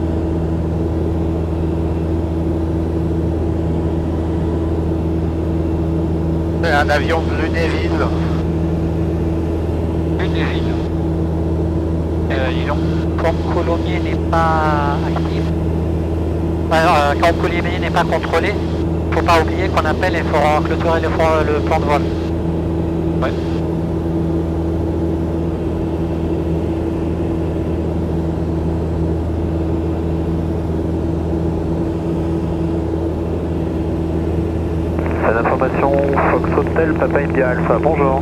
C'est un avion de Lunéville. Lunéville. Dis donc. Comme Colomiers n'est pas actif, quand Colomiers n'est pas contrôlé, il ne faut pas oublier qu'on appelle et il faudra clôturer le plan de vol. Ouais. C'est l'information Fox Hotel Papa India Alpha, bonjour.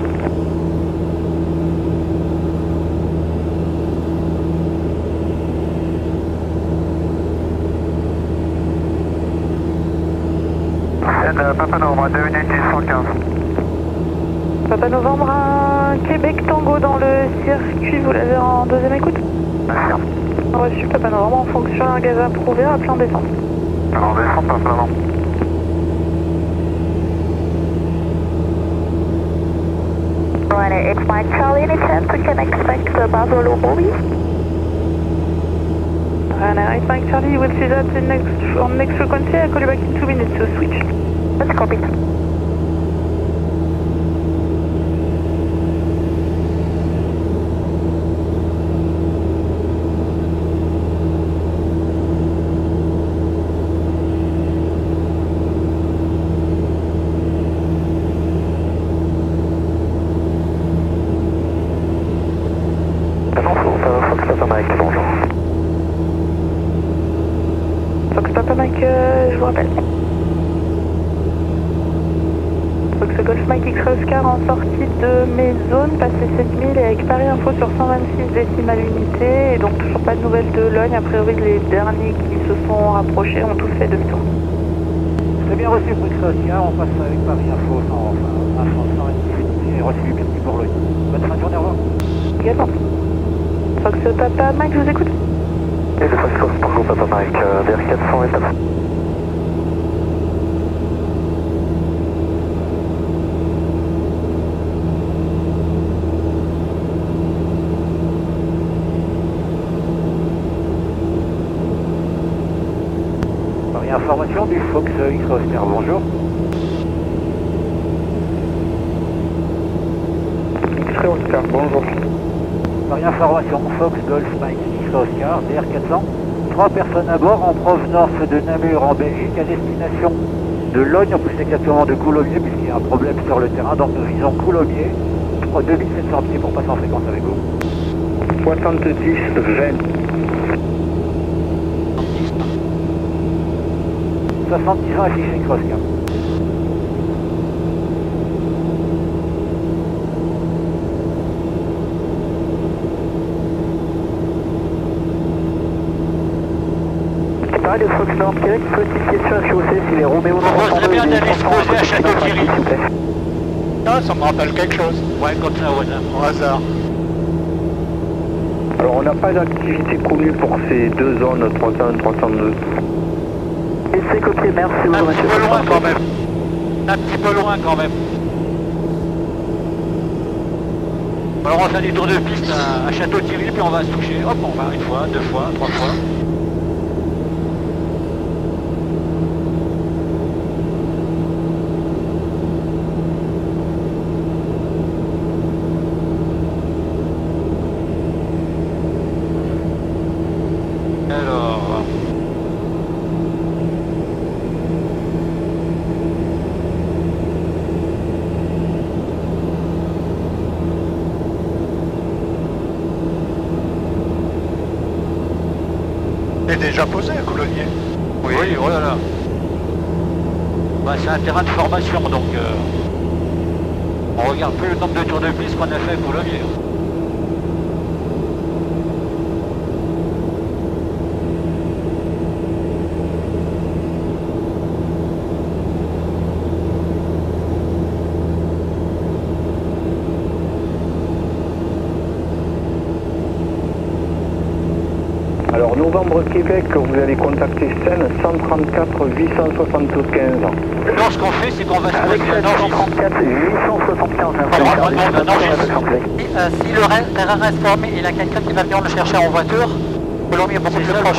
Papa Novembre, 2 minutes 115. Papa Novembre, un Québec Tango dans le circuit, vous l'avez en deuxième écoute? Merci. Reçu Papa Novembre en fonction d'un gaz approuvé à plan descente. Alors descente, Papa Novembre. Right, it's Mike Charlie, any chance we can expect the Basel Lobby? Ryanair 8 Mike Charlie, you will see that on next frequency. I'll call you back in 2 minutes, so switch. Let's copy. Fox Papa Mike, bonjour. Fox Papa Mike, je vous rappelle. Fox Golf Mike X-Ray Oscar en sortie de mes zones, passé 7000 et avec Paris Info sur 126 décimales unités. Et donc toujours pas de nouvelles de Logne. A priori les derniers qui se sont rapprochés ont tous fait demi-tour. C'est bien reçu pour X-Ray Oscar, on passe avec Paris Info, Info 126 unités et reçu merci pour Logne. Bonne fin de journée, au revoir. Également. Fox Papa Mike, je vous écoute. Et le Fox Fox Tango Papa Mike, vers 400 étapes. Information du Fox X-Ray Oscar, bonjour. X-Ray Oscar, bonjour. Information Fox Golf Mike X-Ray Oscar, DR400. 3 personnes à bord en provenance de Namur en Belgique à destination de Logne, plus exactement de Coulommiers, puisqu'il y a un problème sur le terrain, donc nous visons Coulommiers. 2700 pieds pour passer en fréquence avec vous. 70, 20. 70 ans affiché X-Ray Oscar. Pareil, le Fox Nord Québec, petite question, est-ce que vous savez si les Roméo On voudrait bien d'aller se poser à Château-Thierry. Ah, ça me rappelle quelque chose. Ouais, comme ça, au hasard. Alors on n'a pas d'activité connue pour ces deux zones, 301 302. Et c'est copié, merci. Un petit peu loin quand même. Un petit peu loin quand même. Alors on va faire des tours de piste à Château-Thierry, puis on va se toucher. Hop, on va une fois, 2 fois, 3 fois. Alors... est déjà posé à Coulommiers. Oui, oh là là. Bah, c'est un terrain de formation, donc on regarde plus le nombre de tours de piste qu'on a fait pour Coulommiers. Alors Novembre Québec, vous allez contacter Seine 134 875. Non, ce qu'on fait, c'est qu'on va se Avec poser à Seine Nangis. 134 875. Si le terrain reste formé, il y a quelqu'un qui va venir le chercher en voiture. Coulommiers est beaucoup plus proche.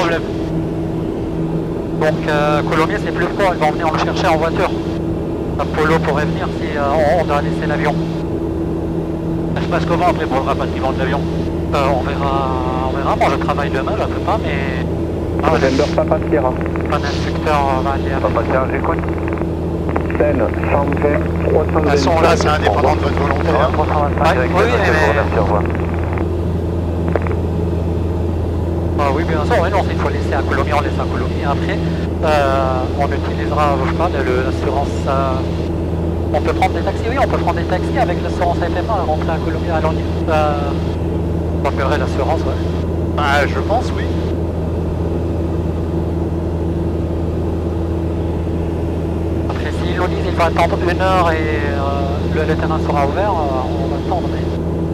Donc Coulommiers c'est plus froid, ils vont venir le chercher en voiture. Apollo pourrait venir si on doit laisser l'avion. Ça se passe comment après pour le rapatriement de l'avion? On verra, moi je travaille demain, je ne peux pas, mais... November Papa Sierra. Pas d'instructeur va aller avec. Papa Sierra, j'écoute. Seine 120 De toute façon, là, c'est indépendant de votre volonté. Hein. 325 avec oui, je vous remercie, au revoir. Oui, bien sûr, non, il faut laisser à Coulommiers, on laisse à Coulommiers. Après, on utilisera, je crois, l'assurance... on peut prendre des taxis, oui, on peut prendre des taxis avec l'assurance FMA à rentrer à Coulommiers, à Longny. On paierait l'assurance, ouais. Bah, je pense, oui. Après, si l'on dit qu'il va attendre 1 heure et le terrain sera ouvert, on va attendre, mais...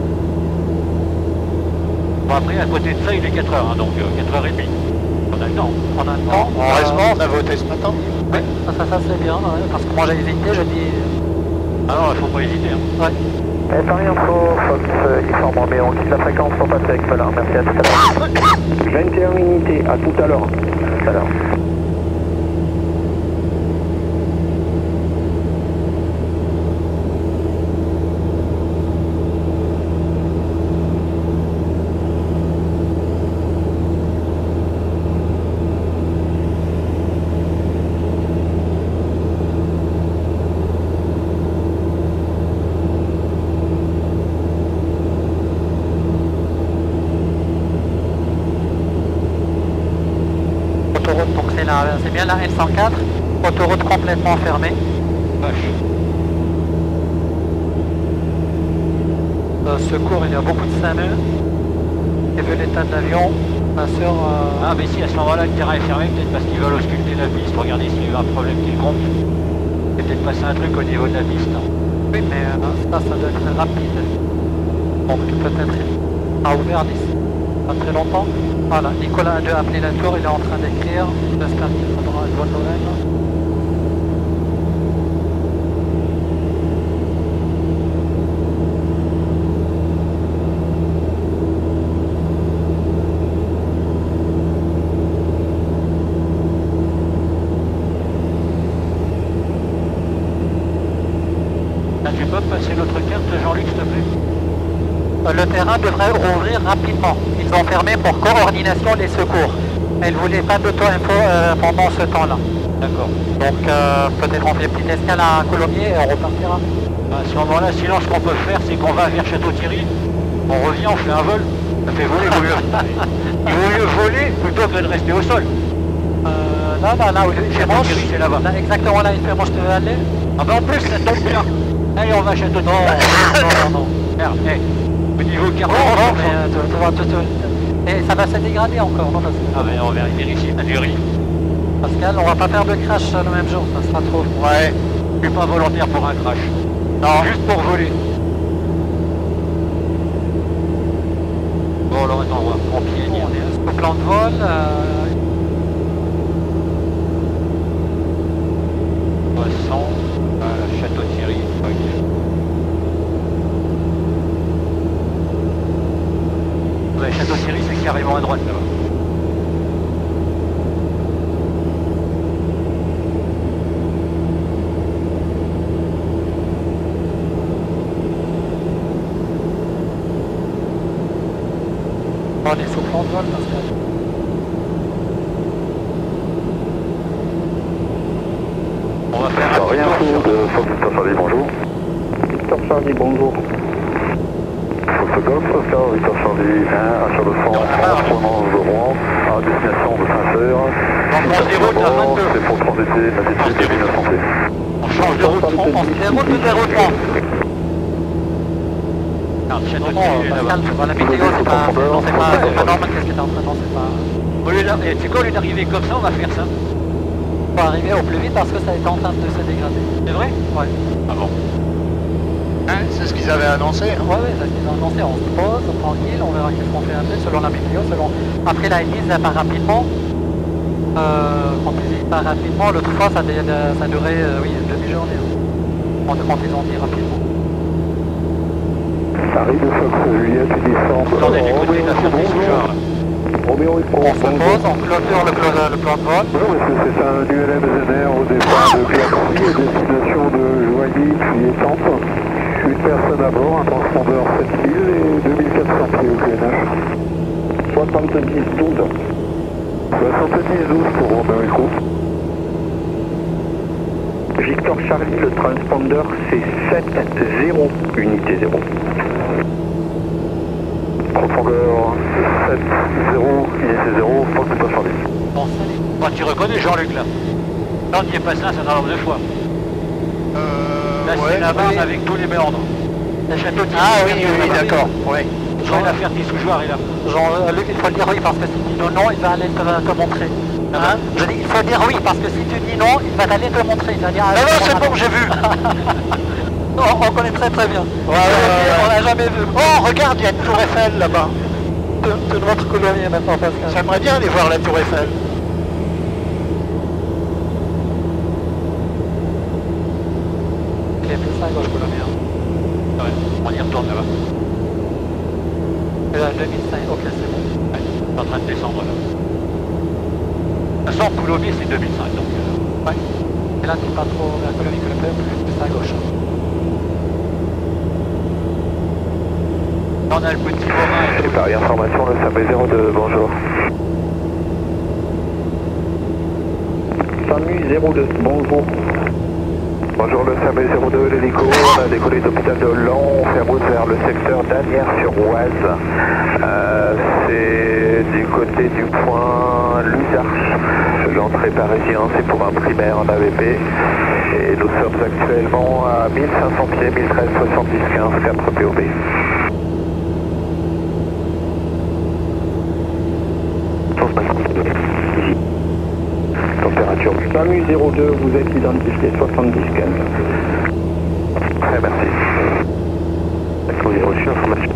Bon, après, à côté de ça, il est 4h, hein, donc 4h30. On a le temps. On a le temps. Heureusement, on a voté ce matin. Oui, ça c'est bien, ouais, parce que moi j'ai hésité, je dis... Ah non, il faut pas hésiter. Hein. Ouais. Paris Info, Fox, uniforme Roméo, on quitte la fréquence pour passer avec Felin, merci à tout à l'heure. 21 unités, à tout à l'heure. À tout à l'heure. c'est bien la N104, autoroute complètement fermée. Vache. Secours, il y a beaucoup de SAMU. Et vu l'état de l'avion, bien sûr... Ah mais si à ce moment-là le terrain est fermé, peut-être parce qu'ils veulent ausculter la piste, regardez s'il y a un problème quelconque. Il y a peut-être passé un truc au niveau de la piste. Oui, mais ça doit être rapide. Donc peut-être il a ouvert d'ici pas très longtemps. Voilà, Nicolas a appelé la tour, il est en train d'écrire. J'espère qu'il faudra une bonne nouvelle. Tu peux passer l'autre carte, Jean-Luc, s'il te plaît? Le terrain devrait rouvrir rapidement. Ils ont fermé pour coordination les secours. Mais ils ne voulaient pas d'auto-info pendant ce temps-là. D'accord. Donc peut-être on fait une petite escale à Colombier et on repartira. À ce moment-là, sinon ce qu'on peut faire, c'est qu'on va vers Château-Thierry, on revient, on fait un vol. Ça fait voler, il vaut mieux voler plutôt que de rester au sol. Là où il fait manche. Château-Thierry, c'est là-bas. Là, exactement là, il fait manche, tu veux aller? Ah bah en plus, ça tombe bien. Allez, on va à Château-Thierry. Non. Merde, au niveau 40, Non, mais et ça va se dégrader encore, non? Ah ben on va vérifier, du riz. Pascal, on va pas faire de crash le même jour, ça sera trop. Ouais, je suis pas volontaire pour un crash. Non, juste pour voler. Bon, alors attends, on va en pied, On est au plan de vol. Poisson, Château-Thierry, ok. Ouais, Château-Thierry, c'est carrément à droite là-bas. On est sous plan de vol, Pascal. On va faire un Rien petit tour de Fox Victor Charlie, bonjour. Victor Charlie, bonjour. Fox Golf, Victor Charlie 1, achat de France, provenance de Rouen, à destination de Saint-Cyr. change de route à 22. C'est pour transiter l'attitude de la santé. On change de route. On se déroule de 0,3. Château-Thierry, là-bas. Pascal, tu vois la météo, c'est pas normal, qu'est-ce que t'es en train de non, c'est pas... C'est quoi, au lieu d'arriver comme ça, on va faire ça? On va arriver au plus vite parce que ça est en train de se dégrader. C'est vrai? Ouais. Ah bon? Hein, c'est ce qu'ils avaient annoncé. Hein. Ouais, c'est ce qu'ils ont annoncé, on se pose, tranquille, on verra qu'est-ce qu'on fait après, selon la météo, Après la Nice, ça part rapidement. Quand ils disent pas rapidement, l'autre fois, ça durait, une demi-journée. Quand ils ont dit rapidement. Paris de Fox Juliette, descente. Attendez, du côté de la ferme des Soujards, là. Roméo et On se pose, on clôture le plan de vol. Bonjour, monsieur, c'est un ULM ZNR au départ de Claxy, à destination de Joigny, puis Étampes. Une personne à bord, un transpondeur 7000 et 2400 pieds au PNH. 70-12. 70-12 pour Roméo Écho. Victor Charlie, le transpondeur c'est 7-0, unité 0. Transpondeur 7-0, unité 0, Fox Victor Charlie. Bon, bah, tu reconnais Jean-Luc là? Là, on y est passé un certain nombre de fois. Là, c'est la barre avec tous les méandres. La Château-Thierry. Ah oui, d'accord. Ouais. Jean la ferme des Soujards est là. Jean-Luc, il faut le dire oui parce que si tu dis non, il va aller te montrer. Hein? Je dis, il faut dire oui parce que si tu dis non, il va aller te montrer. Il va dire, Non, c'est bon, j'ai vu. on connaît très bien. Ouais. On l'a jamais vu. Oh, regarde, il y a une tour Eiffel là-bas. De notre colonie maintenant, Pascal. J'aimerais bien aller voir la tour Eiffel. Il est plus ça à gauche colonie. Ouais, on y retourne là-bas. Et là, 2005, ok, c'est bon. Ouais, c'est en train de descendre là. De toute façon, Coulommiers, c'est 2005, donc... Ouais. Et là, c'est pas trop la colonie que le peuple, plus à gauche. Là, on a le petit Romain et C'est tout. Paris, information, le SAMU 02, bonjour. SAMU 02, bonjour. Bonjour, le SAMU 02, l'hélico, on a décollé d'hôpital de Laon, on fait route vers le secteur d'Anières-sur-Oise. C'est du côté du point Luzarches. l'entrée parisien, c'est pour un primaire en AVP. Et nous sommes actuellement à 1500 pieds, 1013 70 15, 4 POB. Température. SAMU 02, vous êtes identifié 70 15. Très merci. Est-ce que vous avez reçu l'information?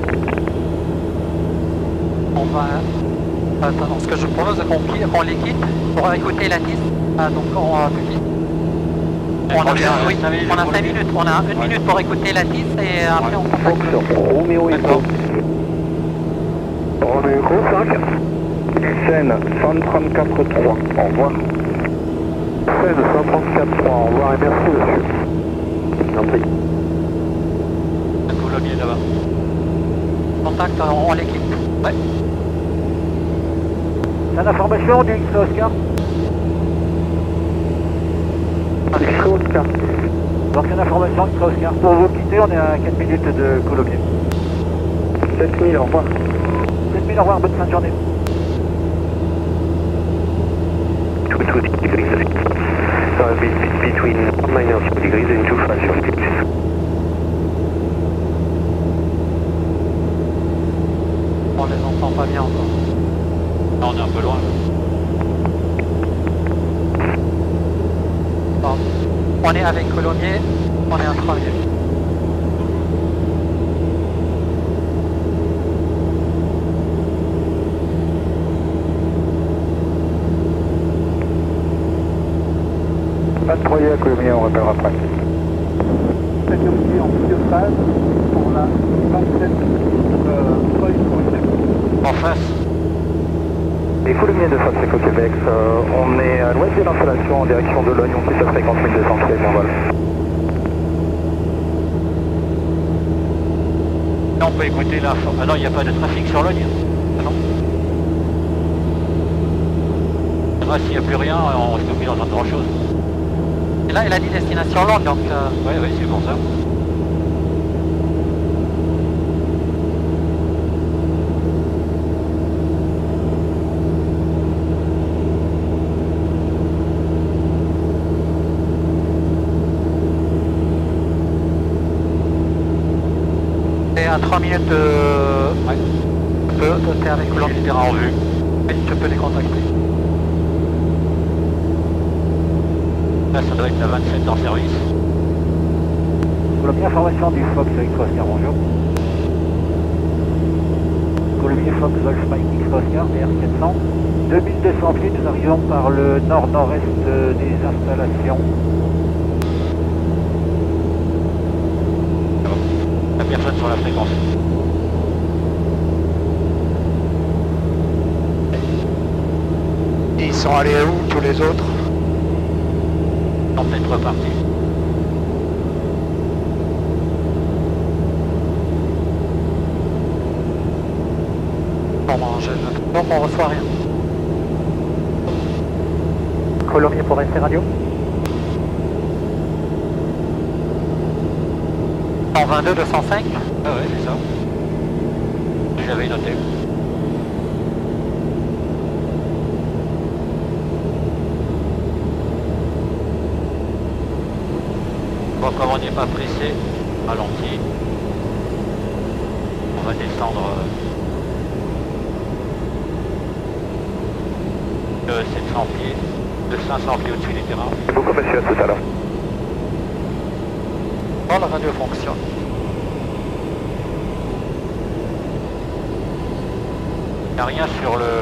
On va... Attends, ce que je propose, c'est qu'on les quitte pour écouter la piste. Ah, donc on va plus vite. On a 5 minutes, on a 1 minute pour écouter la piste et après on contacte. Roméo Echo. Roméo Echo 5. Scène 134.3. Au revoir. Scène 134.3, au revoir et merci monsieur. Merci. Un coulommier là-bas. Contact, on les quitte. Ouais. C'est l'information du X-Oscar. X-Oscar. Donc c'est l'information X-Oscar. Pour vous quitter, on est à 4 minutes de Colombier. 7000, au revoir. 7000, au revoir, bonne fin de journée. Between -2 degrees and 25 degrees. On les entend pas bien encore. Non, on est un peu loin là. Bon. On est avec Colombier, on est en premier. Pas de projet à Colombier, on rappellera après. C'est aussi en phase pour la 27 En face. Les Coulommiers de Faseco Québec, on est à l'ouest de l'installation en direction de Logne, on quitte à 50 200 pieds, bon vol. Là, on peut écouter l'info. Ah non, il n'y a pas de trafic sur Logne. Ah non. Ah, s'il n'y a plus rien, on se met dans un grand chose. Et là, il a dit destination longue, donc... Oui, c'est pour ça. Et à 3 minutes de... Ouais. Tu es avec Colombier. Il en vue. Oui, tu peux les contacter. Là, ça doit être la 27 en service. Colombier, information du Fox X-Oscar, bonjour. Colombier Fox Golf Mike X-Oscar, VR400. 2200 pieds, nous arrivons par le nord-nord-est des installations. La personne sur la fréquence. Ils sont allés où tous les autres? Ils sont peut-être repartis. Pour manger. Donc on reçoit rien. Colombier pour rester radio. En 22 205. Ah ouais, c'est ça. J'avais noté. Bon, comme on n'est pas pressé, ralenti. On va descendre de 700 pieds, de 500 pieds au-dessus du terrain. Beaucoup monsieur, à tout à l'heure. Bon, la radio fonctionne. Il n'y a rien sur le...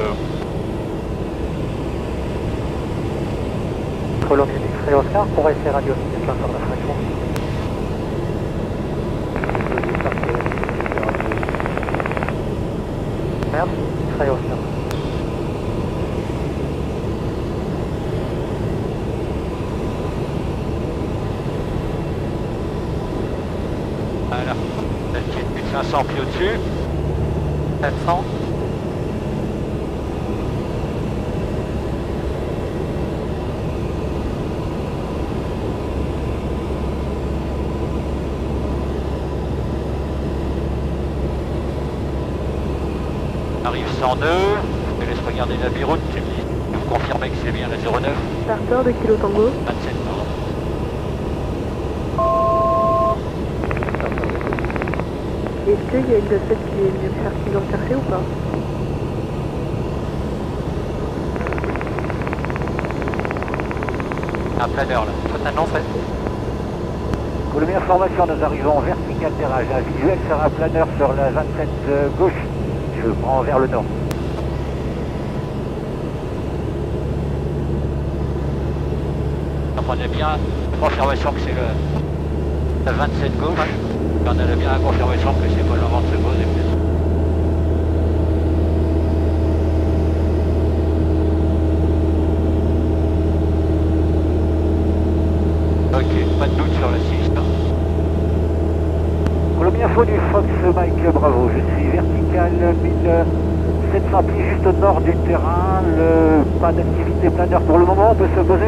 Colombier X-Ray Oscar pour rester radio. C'est pas sur la fréquence. Merde, X-Ray Oscar. Voilà. La petite plus de 500 pieds au-dessus. 700. Arrive 102. Je te laisse regarder la biroute, tu me dis. Tu me confirmer que c'est bien la 09. Starter de Kilo Tango. 27 nord. Est-ce qu'il y a une de celles qui est venue nous rechercher ou pas? Un planeur là. Totalement fait. Pour la meilleure formation, nous arrivons en vertical terrage. Un visuel sur un planeur sur la 27 gauche. Je prends vers le nord. On a bien confirmation que c'est la 27 gauche. On a bien la confirmation que c'est pas le moment de se poser. Ok, pas de doute sur la 6. Colombien Info du Fox Mike Bravo. Je suis vertical 1700 pieds juste au nord du terrain. Pas d'activité planeur pour le moment, on peut se poser.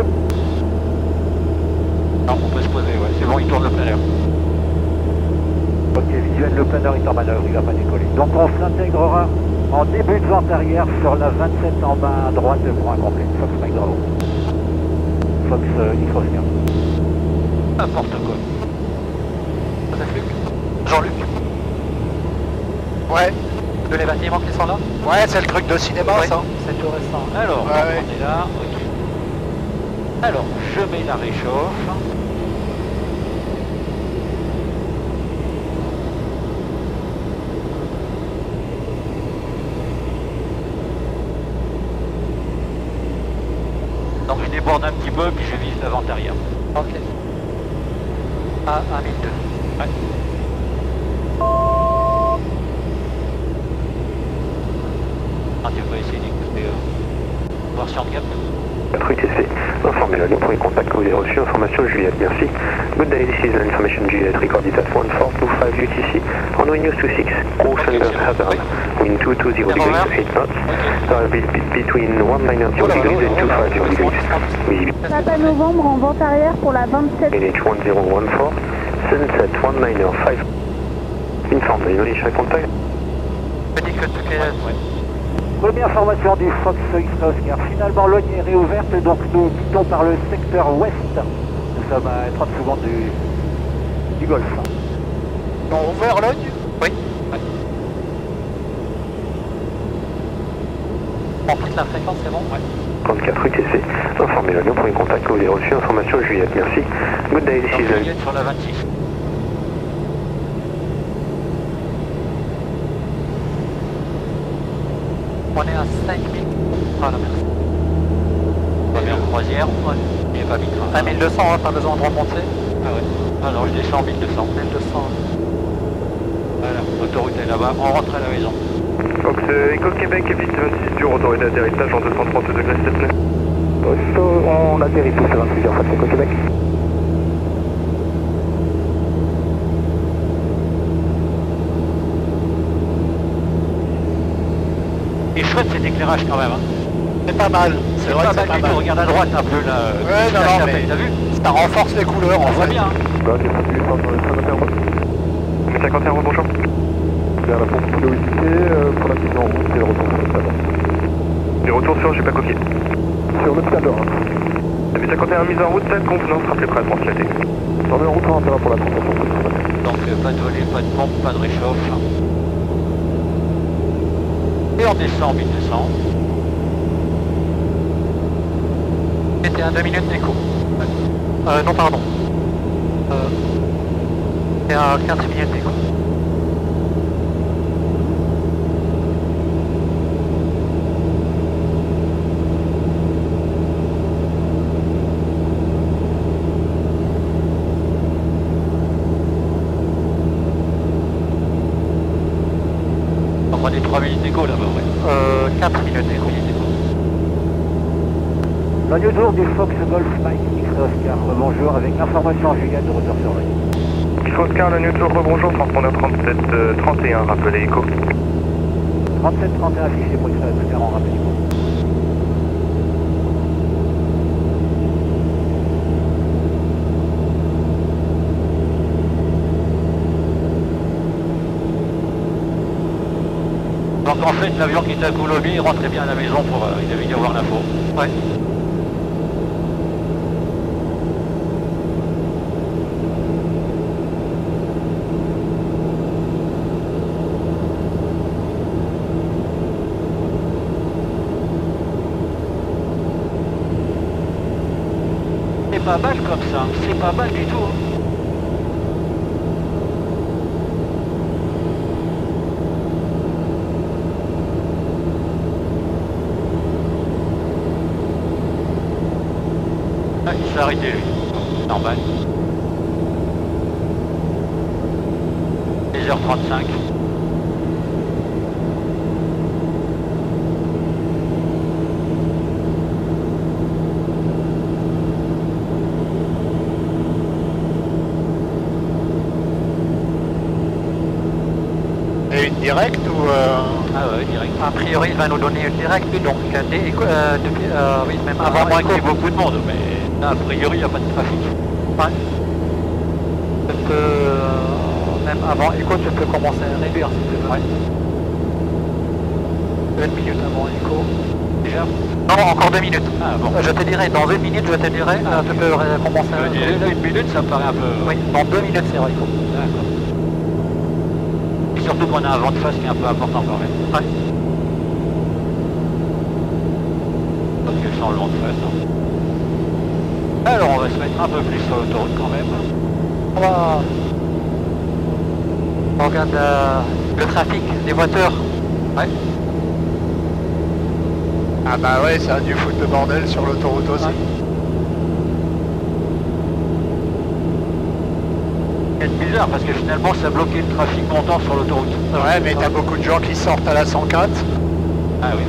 Non, on peut se poser, ouais. C'est bon, il tourne le planeur. Ok, visuel, le planeur est en manœuvre, il va pas décoller. Donc on s'intégrera en début de vente arrière sur la 27 en bas à droite pour un complet. Fox Mike Bravo. Fox X-Oscar. N'importe quoi. Joseph Luc. Jean-Luc. Ouais, De les bâtiments qui sont là. ouais, c'est le truc de cinéma, Oui, ça. c'est tout récent. Alors, Ouais, ouais. on est là, ok. Alors, je mets la réchauffe. Donc je déborde un petit peu, puis je vise l'avant-arrière. Ok. À 1002. Ouais. Ah, tu peux essayer d'écouter voir sur le gap. 4 UTC, informez la ligne pour les contacts que vous avez reçus, information Juliette, merci. Good day, this is information Juliette, recorded at 1425 UTC, on wind news 26, caution bird hazard, wind 220 degrees, 8 knots, between 190 degrees and 250 degrees. Visibility Papa Novembre en vente arrière pour la 27. NH1014, sunset 195, informe la ligne contact. Je dis que tout est... Ouais. Première formation du Fox X-Oscar. Finalement, l'ogne est réouverte, donc nous quittons par le secteur ouest. Nous sommes à 30 secondes du golfe. Ils ont ouvert l'ogne? Oui. On quitte la fréquence, c'est bon? Ouais. 34 UTC, informez la ligne pour les contacts que vous avez reçus, information Juliette, merci. Good day, this Donc is Juliette sur la 26. On est à 5000. Ah la merci. Première croisière, Ouais. il n'y a pas mis de train. À 1200, hein, pas besoin de remonter. Ah ouais. Ah non, je descends 1200. 1200. Voilà, l'autoroute est là-bas, on rentre à la maison. Fox Echo Québec, évite 26 dur, autorité d'atterrissage en 230 degrés, s'il te plaît. On atterrit tous à 28 heures, Fox Echo Québec. Et chouette cet éclairage quand même. Hein. C'est pas mal. C'est vrai que c'est pas du tout. mal. Regarde à droite un peu là. Ouais, non, non, mais t'as vu? ça renforce les couleurs en On voit fait. bien. Hein. 51, bonjour. Vers la pompe fluidité, pour la mise en route et le retour sur le planeur. Les retours sur, j'ai pas copié. Sur le planeur. Début 51, mise en route, tête, contenance, rappelez prêt à translater. On est en route, on va pour la contention. Donc pas de volet, pas de pompe, pas de réchauffe. Et on descend 1200. C'était à 2 minutes d'écho. Non, pardon. C'est à 15 minutes d'écho. Donc on est 3 minutes d'écho là-bas, ouais. 4 minutes d'écho. L'ogne tour du Fox Golf Mike X-Oscar. Bonjour, avec information Juliette de retour sur l'ogne. X-Oscar, le Newton, rebonjour, transpondeur 37, 31, rappelez écho. 37 31 affiché pour X-Oscar en rappel. Donc qu'en fait l'avion qui était à Coulommiers, il rentrait bien à la maison pour il devait y avoir l'info. Ouais. C'est pas mal comme ça, c'est pas mal du tout. Ah, il s'est arrêté lui, normal. 10h35. Et une directe ou Ah ouais, direct. A priori, il va nous donner une directe, donc depuis, oui, même Avant avant moins qu'il y ait Echo. beaucoup de monde, mais là, a priori, il n'y a pas de trafic. Ouais. Tu peux, même avant Echo, tu peux commencer à réduire si tu veux. Ouais. 1 minute avant Echo. Déjà? Non, encore 2 minutes. Ah bon. Je te dirai, dans 1 minute, je te dirai, tu peux commencer à réduire. Une minute, ça me paraît un peu... Oui, dans 2 minutes, c'est Echo. D'accord. Et surtout qu'on a un vent de face qui est un peu important quand même. Ouais. Parce que sans le vent de face. Hein. Alors on va se mettre un peu plus sur l'autoroute quand même. On regarde le trafic des voitures. Ouais. Ah bah ouais, ça a dû foutre le bordel sur l'autoroute aussi. C'est bizarre parce que finalement ça a bloqué le trafic montant sur l'autoroute. Ouais, mais t'as beaucoup de gens qui sortent à la 104. Ah oui.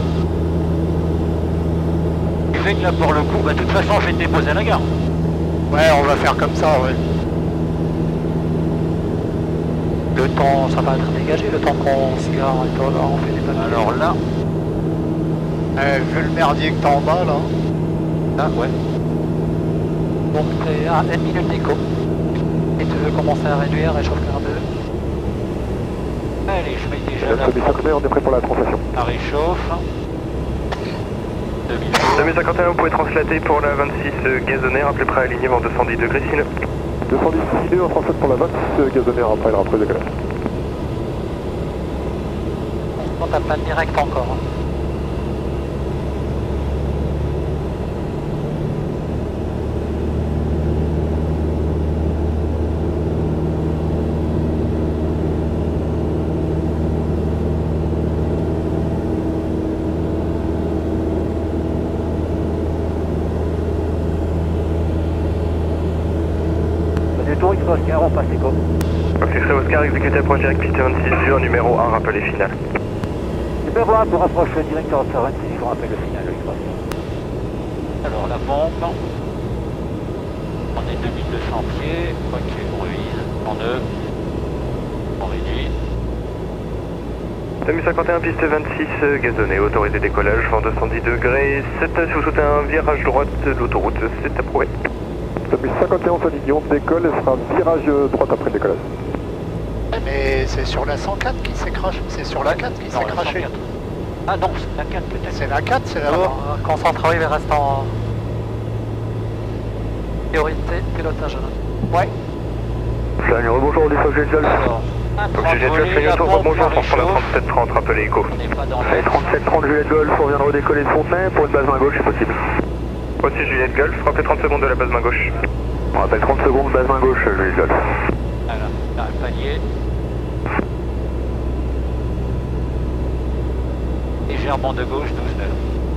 Ce qui fait que là pour le coup, bah de toute façon je vais te déposer à la gare. Ouais, on va faire comme ça, ouais. Le temps, ça va être dégagé, le temps qu'on se gare et tout, là, on fait des papiers. Alors là, Vu le merdier que t'as en bas, là. là ouais. Donc t'es à 1 minute d'écho. Et tu veux commencer à réduire, réchauffer un peu. Allez, je mets déjà la 2051, on est prêt pour la translation. la réchauffe. 2051, vous pouvez translater pour la 26 gazonnaire, appelez près à alignement 210 degrés sinon. 210 idées, on translate pour la 26 gazonnaire après le rappel de décollage. Non, t'as pas de direct encore. Hein. Du tour X-Oscar, on passe Echo. X-Ray Oscar, exécuté approche direct piste 26 en numéro 1, rappelé final. Numéro 1 pour approche directeur 26, il faut rappeler le final de X-Oscar. Alors la pompe. On est 2200 pieds. Ok, on révise. En E. On réduit. 2051, piste 26, gazonné, autorisé décollage, vent 210 degrés 7, si vous souhaitez un virage droite de l'autoroute, c'est approuvé. 2051, sa ligne, on décolle et fera virage droite après le décollage. Mais c'est sur la 104 qui s'est craché. C'est sur la 4 qui s'est craché. 104. Ah non, c'est la 4 peut-être. C'est la 4, c'est là-bas. Concentre, oui, mais reste en priorité, pilotage. Ouais. Salut, bonjour, des Fox Golf. Alors, un 30 Juliette Golf, volets, la bonjour, pompe, bonjour, la pour la réchauffe. 3730, rappelez Echo. On n'est pas dans Allez, l'air. 3730 Juliette Golf, on vient de redécoller de Fontenay pour une base main gauche, c'est possible. Voici Juliette Golf, rappelez 30 secondes de la base main gauche. On rappelle 30 secondes, base main gauche, Juliette Golf. Voilà, là, un palier. Légèrement de gauche, 12 nœuds.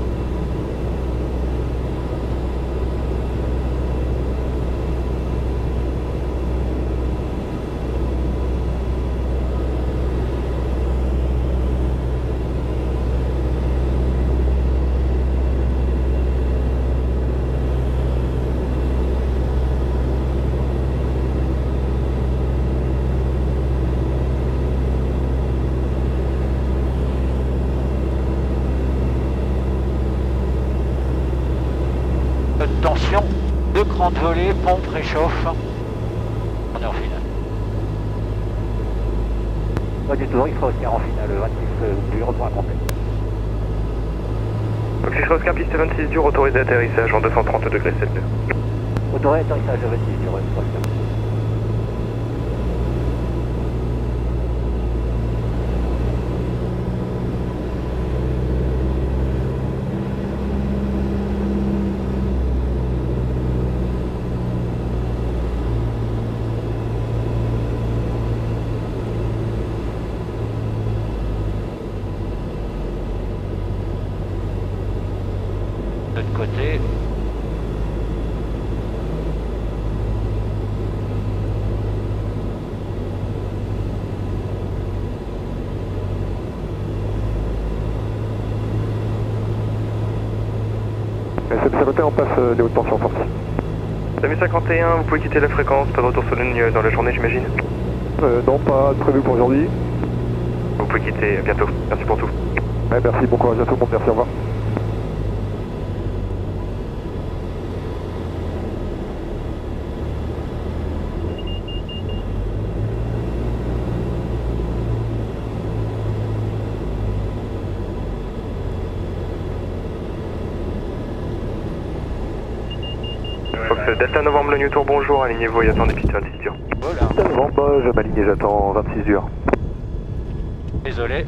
Tension, 2 crans de volée, pompe, réchauffe. On est en finale. Pas du tout, il sera Oscar en finale, 26 dur, point complet. Fox Oscar, piste 26 dur, autorisé atterrissage en 230 degrés 7 nœuds. Autorisé atterrissage 26 dur, Oscar. De l'autre côté. SM51, on passe les hautes tensions sorties. SAMU 51, vous pouvez quitter la fréquence, pas de retour sur la ligne dans la journée j'imagine. Non, pas prévu pour aujourd'hui. Vous pouvez quitter bientôt, merci pour tout. Ouais, merci, bon courage à tout le monde, merci, au revoir. Fox Delta Novembre, le New Tour, bonjour, alignez-vous et attendez piste 26 dur. Voilà. Delta Novembre, je m'aligne et j'attends 26 dur. Désolé.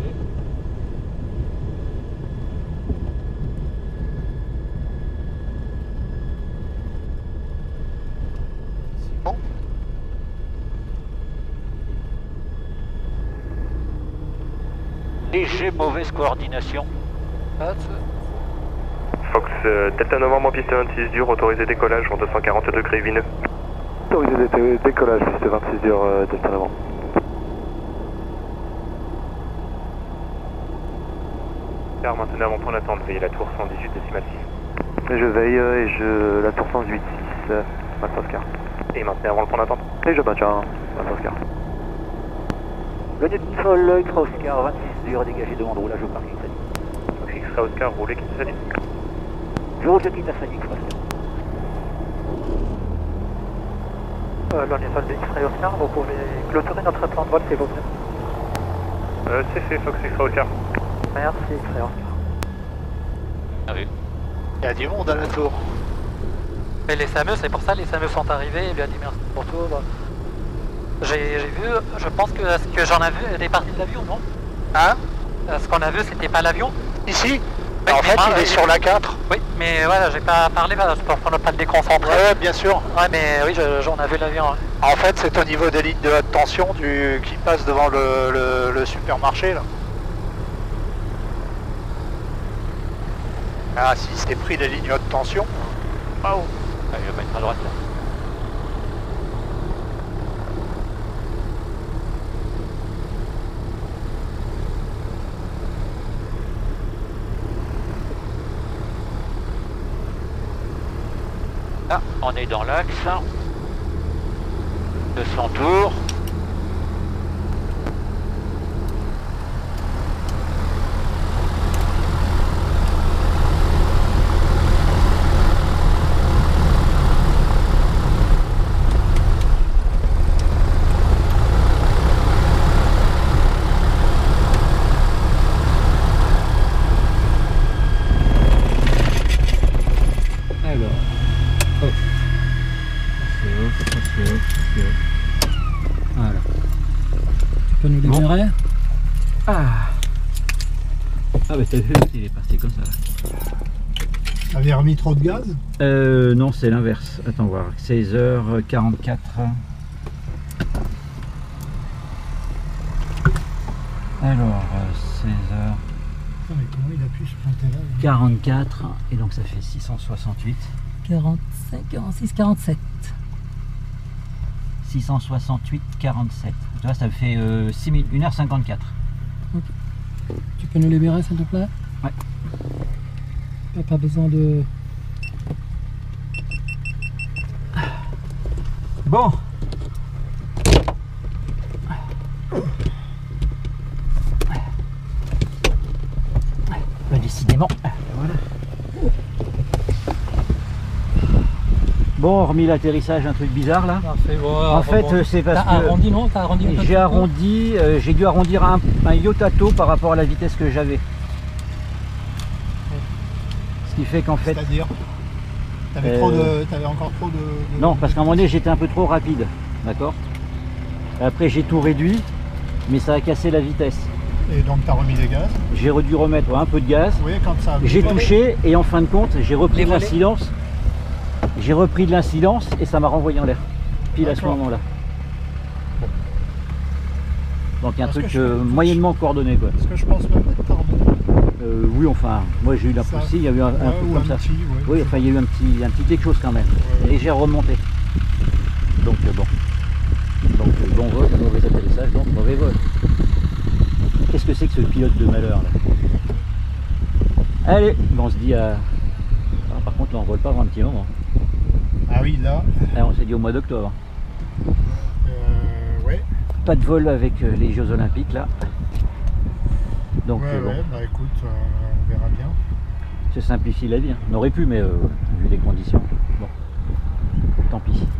Bon. Léger mauvaise coordination. Fox Delta Novembre en piste 26 dur, autorisé décollage en 240 degrés vineux. Autorisé décollage, piste 26 dur, Delta Novembre. Car maintenez avant point d'attente, veillez la tour 118 décimale 6. Je veille et la tour 108, 6, Oscar. Et maintenez avant le point d'attente. Et je maintiens, Oscar. Le Newton Extra Oscar, 26 dur, dégagé devant le roulage au parking Sanic. Fox Extra Oscar, roulez quitte Sanic. Je roule, je quitte à Sanic, Le Newton Extra Oscar, vous pouvez clôturer notre plan de vol s'il vous plaît. C'est fait, Fox Extra Oscar. Merci, Extra Oscar. Ah oui. Il y a du monde à la tour. Et les SAMU, c'est pour ça les SAMU sont arrivés, il lui a dit merci pour tout. J'ai vu, je pense que ce que j'en ai vu, elle est partie de l'avion, non? Hein? Ce qu'on a vu, c'était pas l'avion? Ici? Oui, en fait, moi, il est sur la 4. Oui, mais voilà, j'ai pas parlé pour ne pas le déconcentrer. Ouais, bien sûr. Ouais, mais oui, j'en ai vu l'avion. Ouais. En fait, c'est au niveau des lignes de haute tension qui passe devant le supermarché, là. Ah, si c'est pris les lignes haute tension. Waouh. Ah, il va mettre à droite là. Ah, on est dans l'axe. 200 tours. Voilà. Tu peux nous libérer? Ah bah t'as vu, il est parti comme ça. T'avais remis trop de gaz? Non, c'est l'inverse. Attends voir. 16h44. Alors, 16h44 Mais comment il a pu se planter là? et donc ça fait 668. 45, 46, 47. 668, 47. Tu vois, ça fait 1h54. Ok. Tu peux nous libérer s'il te plaît? Ouais. Pas besoin de... Bon. Décidément. Voilà. Bon, hormis l'atterrissage, un truc bizarre là. Parfait, bon, en fait, c'est parce que arrondi, non? T'as arrondi un peu? J'ai dû arrondir un yotato par rapport à la vitesse que j'avais. Ce qui fait qu'en fait... C'est-à-dire t'avais encore trop de... Non, parce qu'à un moment donné, j'étais un peu trop rapide, d'accord? Après, j'ai tout réduit, mais ça a cassé la vitesse. Et donc, tu as remis des gaz? J'ai dû remettre un peu de gaz. Oui, comme ça. J'ai touché, et en fin de compte, j'ai repris de l'incidence. J'ai repris de l'incidence, et ça m'a renvoyé en l'air. Pile à ce moment-là. Donc, un truc moyennement coordonné, quoi. Est-ce que je pense même que tu as remonté? Oui, enfin, moi j'ai eu l'impression, il y a eu un truc comme ça. Oui, enfin, il y a eu un petit quelque chose quand même. Légère remontée. Donc, bon. Donc, bon vol, mauvais atterrissage, donc mauvais vol. Qu'est-ce que c'est que ce pilote de malheur là? Allez, on se dit à... Ah, par contre, là, on vole pas avant un petit moment. Ah oui, là. Ah, on s'est dit au mois d'octobre. Ouais. Pas de vol avec les Jeux Olympiques là. Donc, ouais, bon. ouais, bah écoute, on verra bien. Ça simplifie la vie. Hein. On aurait pu, mais vu les conditions, bon, tant pis.